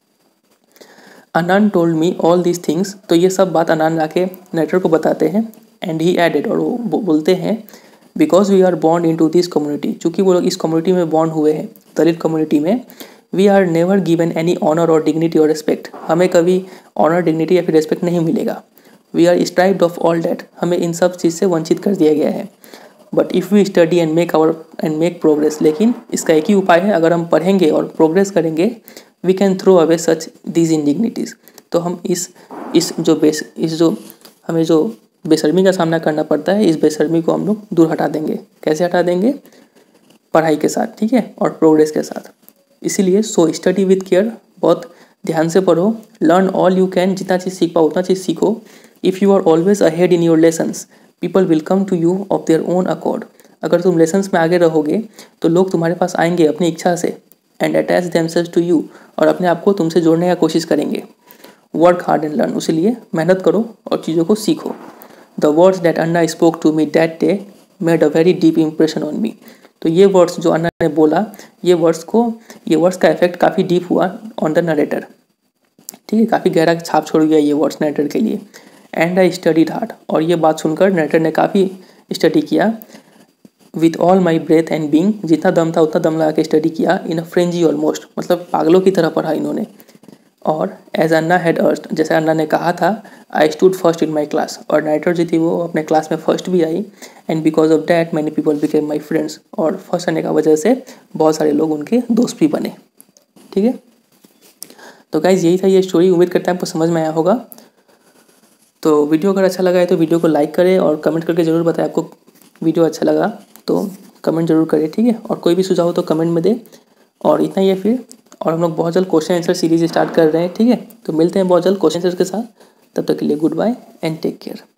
Annan told me all these things. तो ये सब बात अनान आके नरेटर को बताते हैं। एंड ही एडेड, और वो बोलते हैं, because we are born in to this community, चूँकि वो लोग इस कम्युनिटी में बॉर्न हुए हैं, दलित कम्युनिटी में, we are never given any honour और डिग्निटी और रिस्पेक्ट, हमें कभी ऑनर, डिग्निटी या फिर रिस्पेक्ट नहीं मिलेगा। We are stripped off all that, हमें इन सब चीज़ से वंचित कर दिया गया है। But if we study and make progress, लेकिन इसका एक ही उपाय है, अगर हम पढ़ेंगे और प्रोग्रेस करेंगे, we can throw away such these indignities. तो हम हमें जो बेशर्मी का सामना करना पड़ता है, इस बेशर्मी को हम लोग दूर हटा देंगे। कैसे हटा देंगे? पढ़ाई के साथ, ठीक है, और प्रोग्रेस के साथ। इसीलिए सो स्टडी विथ केयर, बहुत ध्यान से पढ़ो। लर्न ऑल यू कैन, जितना चीज़ सीख पाओ उतना चीज़ सीखो। If you are always ahead in your lessons, people will come to you of their own accord. अगर तुम लेसन्स में आगे रहोगे तो लोग तुम्हारे पास आएंगे अपनी इच्छा से, and attach themselves to you, और अपने आप को तुमसे जोड़ने का कोशिश करेंगे। वर्क हार्ड एंड लर्न, उसीलिए मेहनत करो और चीज़ों को सीखो। The words that anna spoke to me that day made a very deep impression on me. तो ये वर्ड्स जो अन्ना ने बोला, ये वर्ड्स का इफेक्ट काफ़ी डीप हुआ ऑन द नरेटर, ठीक है, काफ़ी गहरा छाप छोड़ गया ये वर्ड्स नरेटर के लिए। एंड आई स्टडीड हार्ड, और ये बात सुनकर नरेटर ने काफ़ी स्टडी किया। With all my breath and being, जितना दम था उतना दम लगा के स्टडी किया। इन अ फ्रेंजी ऑलमोस्ट, मतलब पागलों की तरह पढ़ा इन्होंने। और एज अन्ना हैड अर्स्ट, जैसे अन्ना ने कहा था, I stood first in my class, और नाइटर जो थी वो अपने क्लास में फर्स्ट भी आई। And because of that many people became my friends, और फर्स्ट आने का वजह से बहुत सारे लोग उनके दोस्त भी बने, ठीक है। तो गाइज यही था ये स्टोरी, उम्मीद करता है आपको समझ में आया होगा। तो वीडियो अगर अच्छा लगा है तो वीडियो को लाइक करें, और कमेंट करके ज़रूर बताएं आपको वीडियो अच्छा लगा तो कमेंट जरूर करें, ठीक है। और कोई भी सुझाव हो तो कमेंट में दें। और इतना ही है फिर, और हम लोग बहुत जल्द क्वेश्चन आंसर सीरीज स्टार्ट कर रहे हैं, ठीक है। तो मिलते हैं बहुत जल्द क्वेश्चन आंसर के साथ, तब तक के लिए goodbye and take care.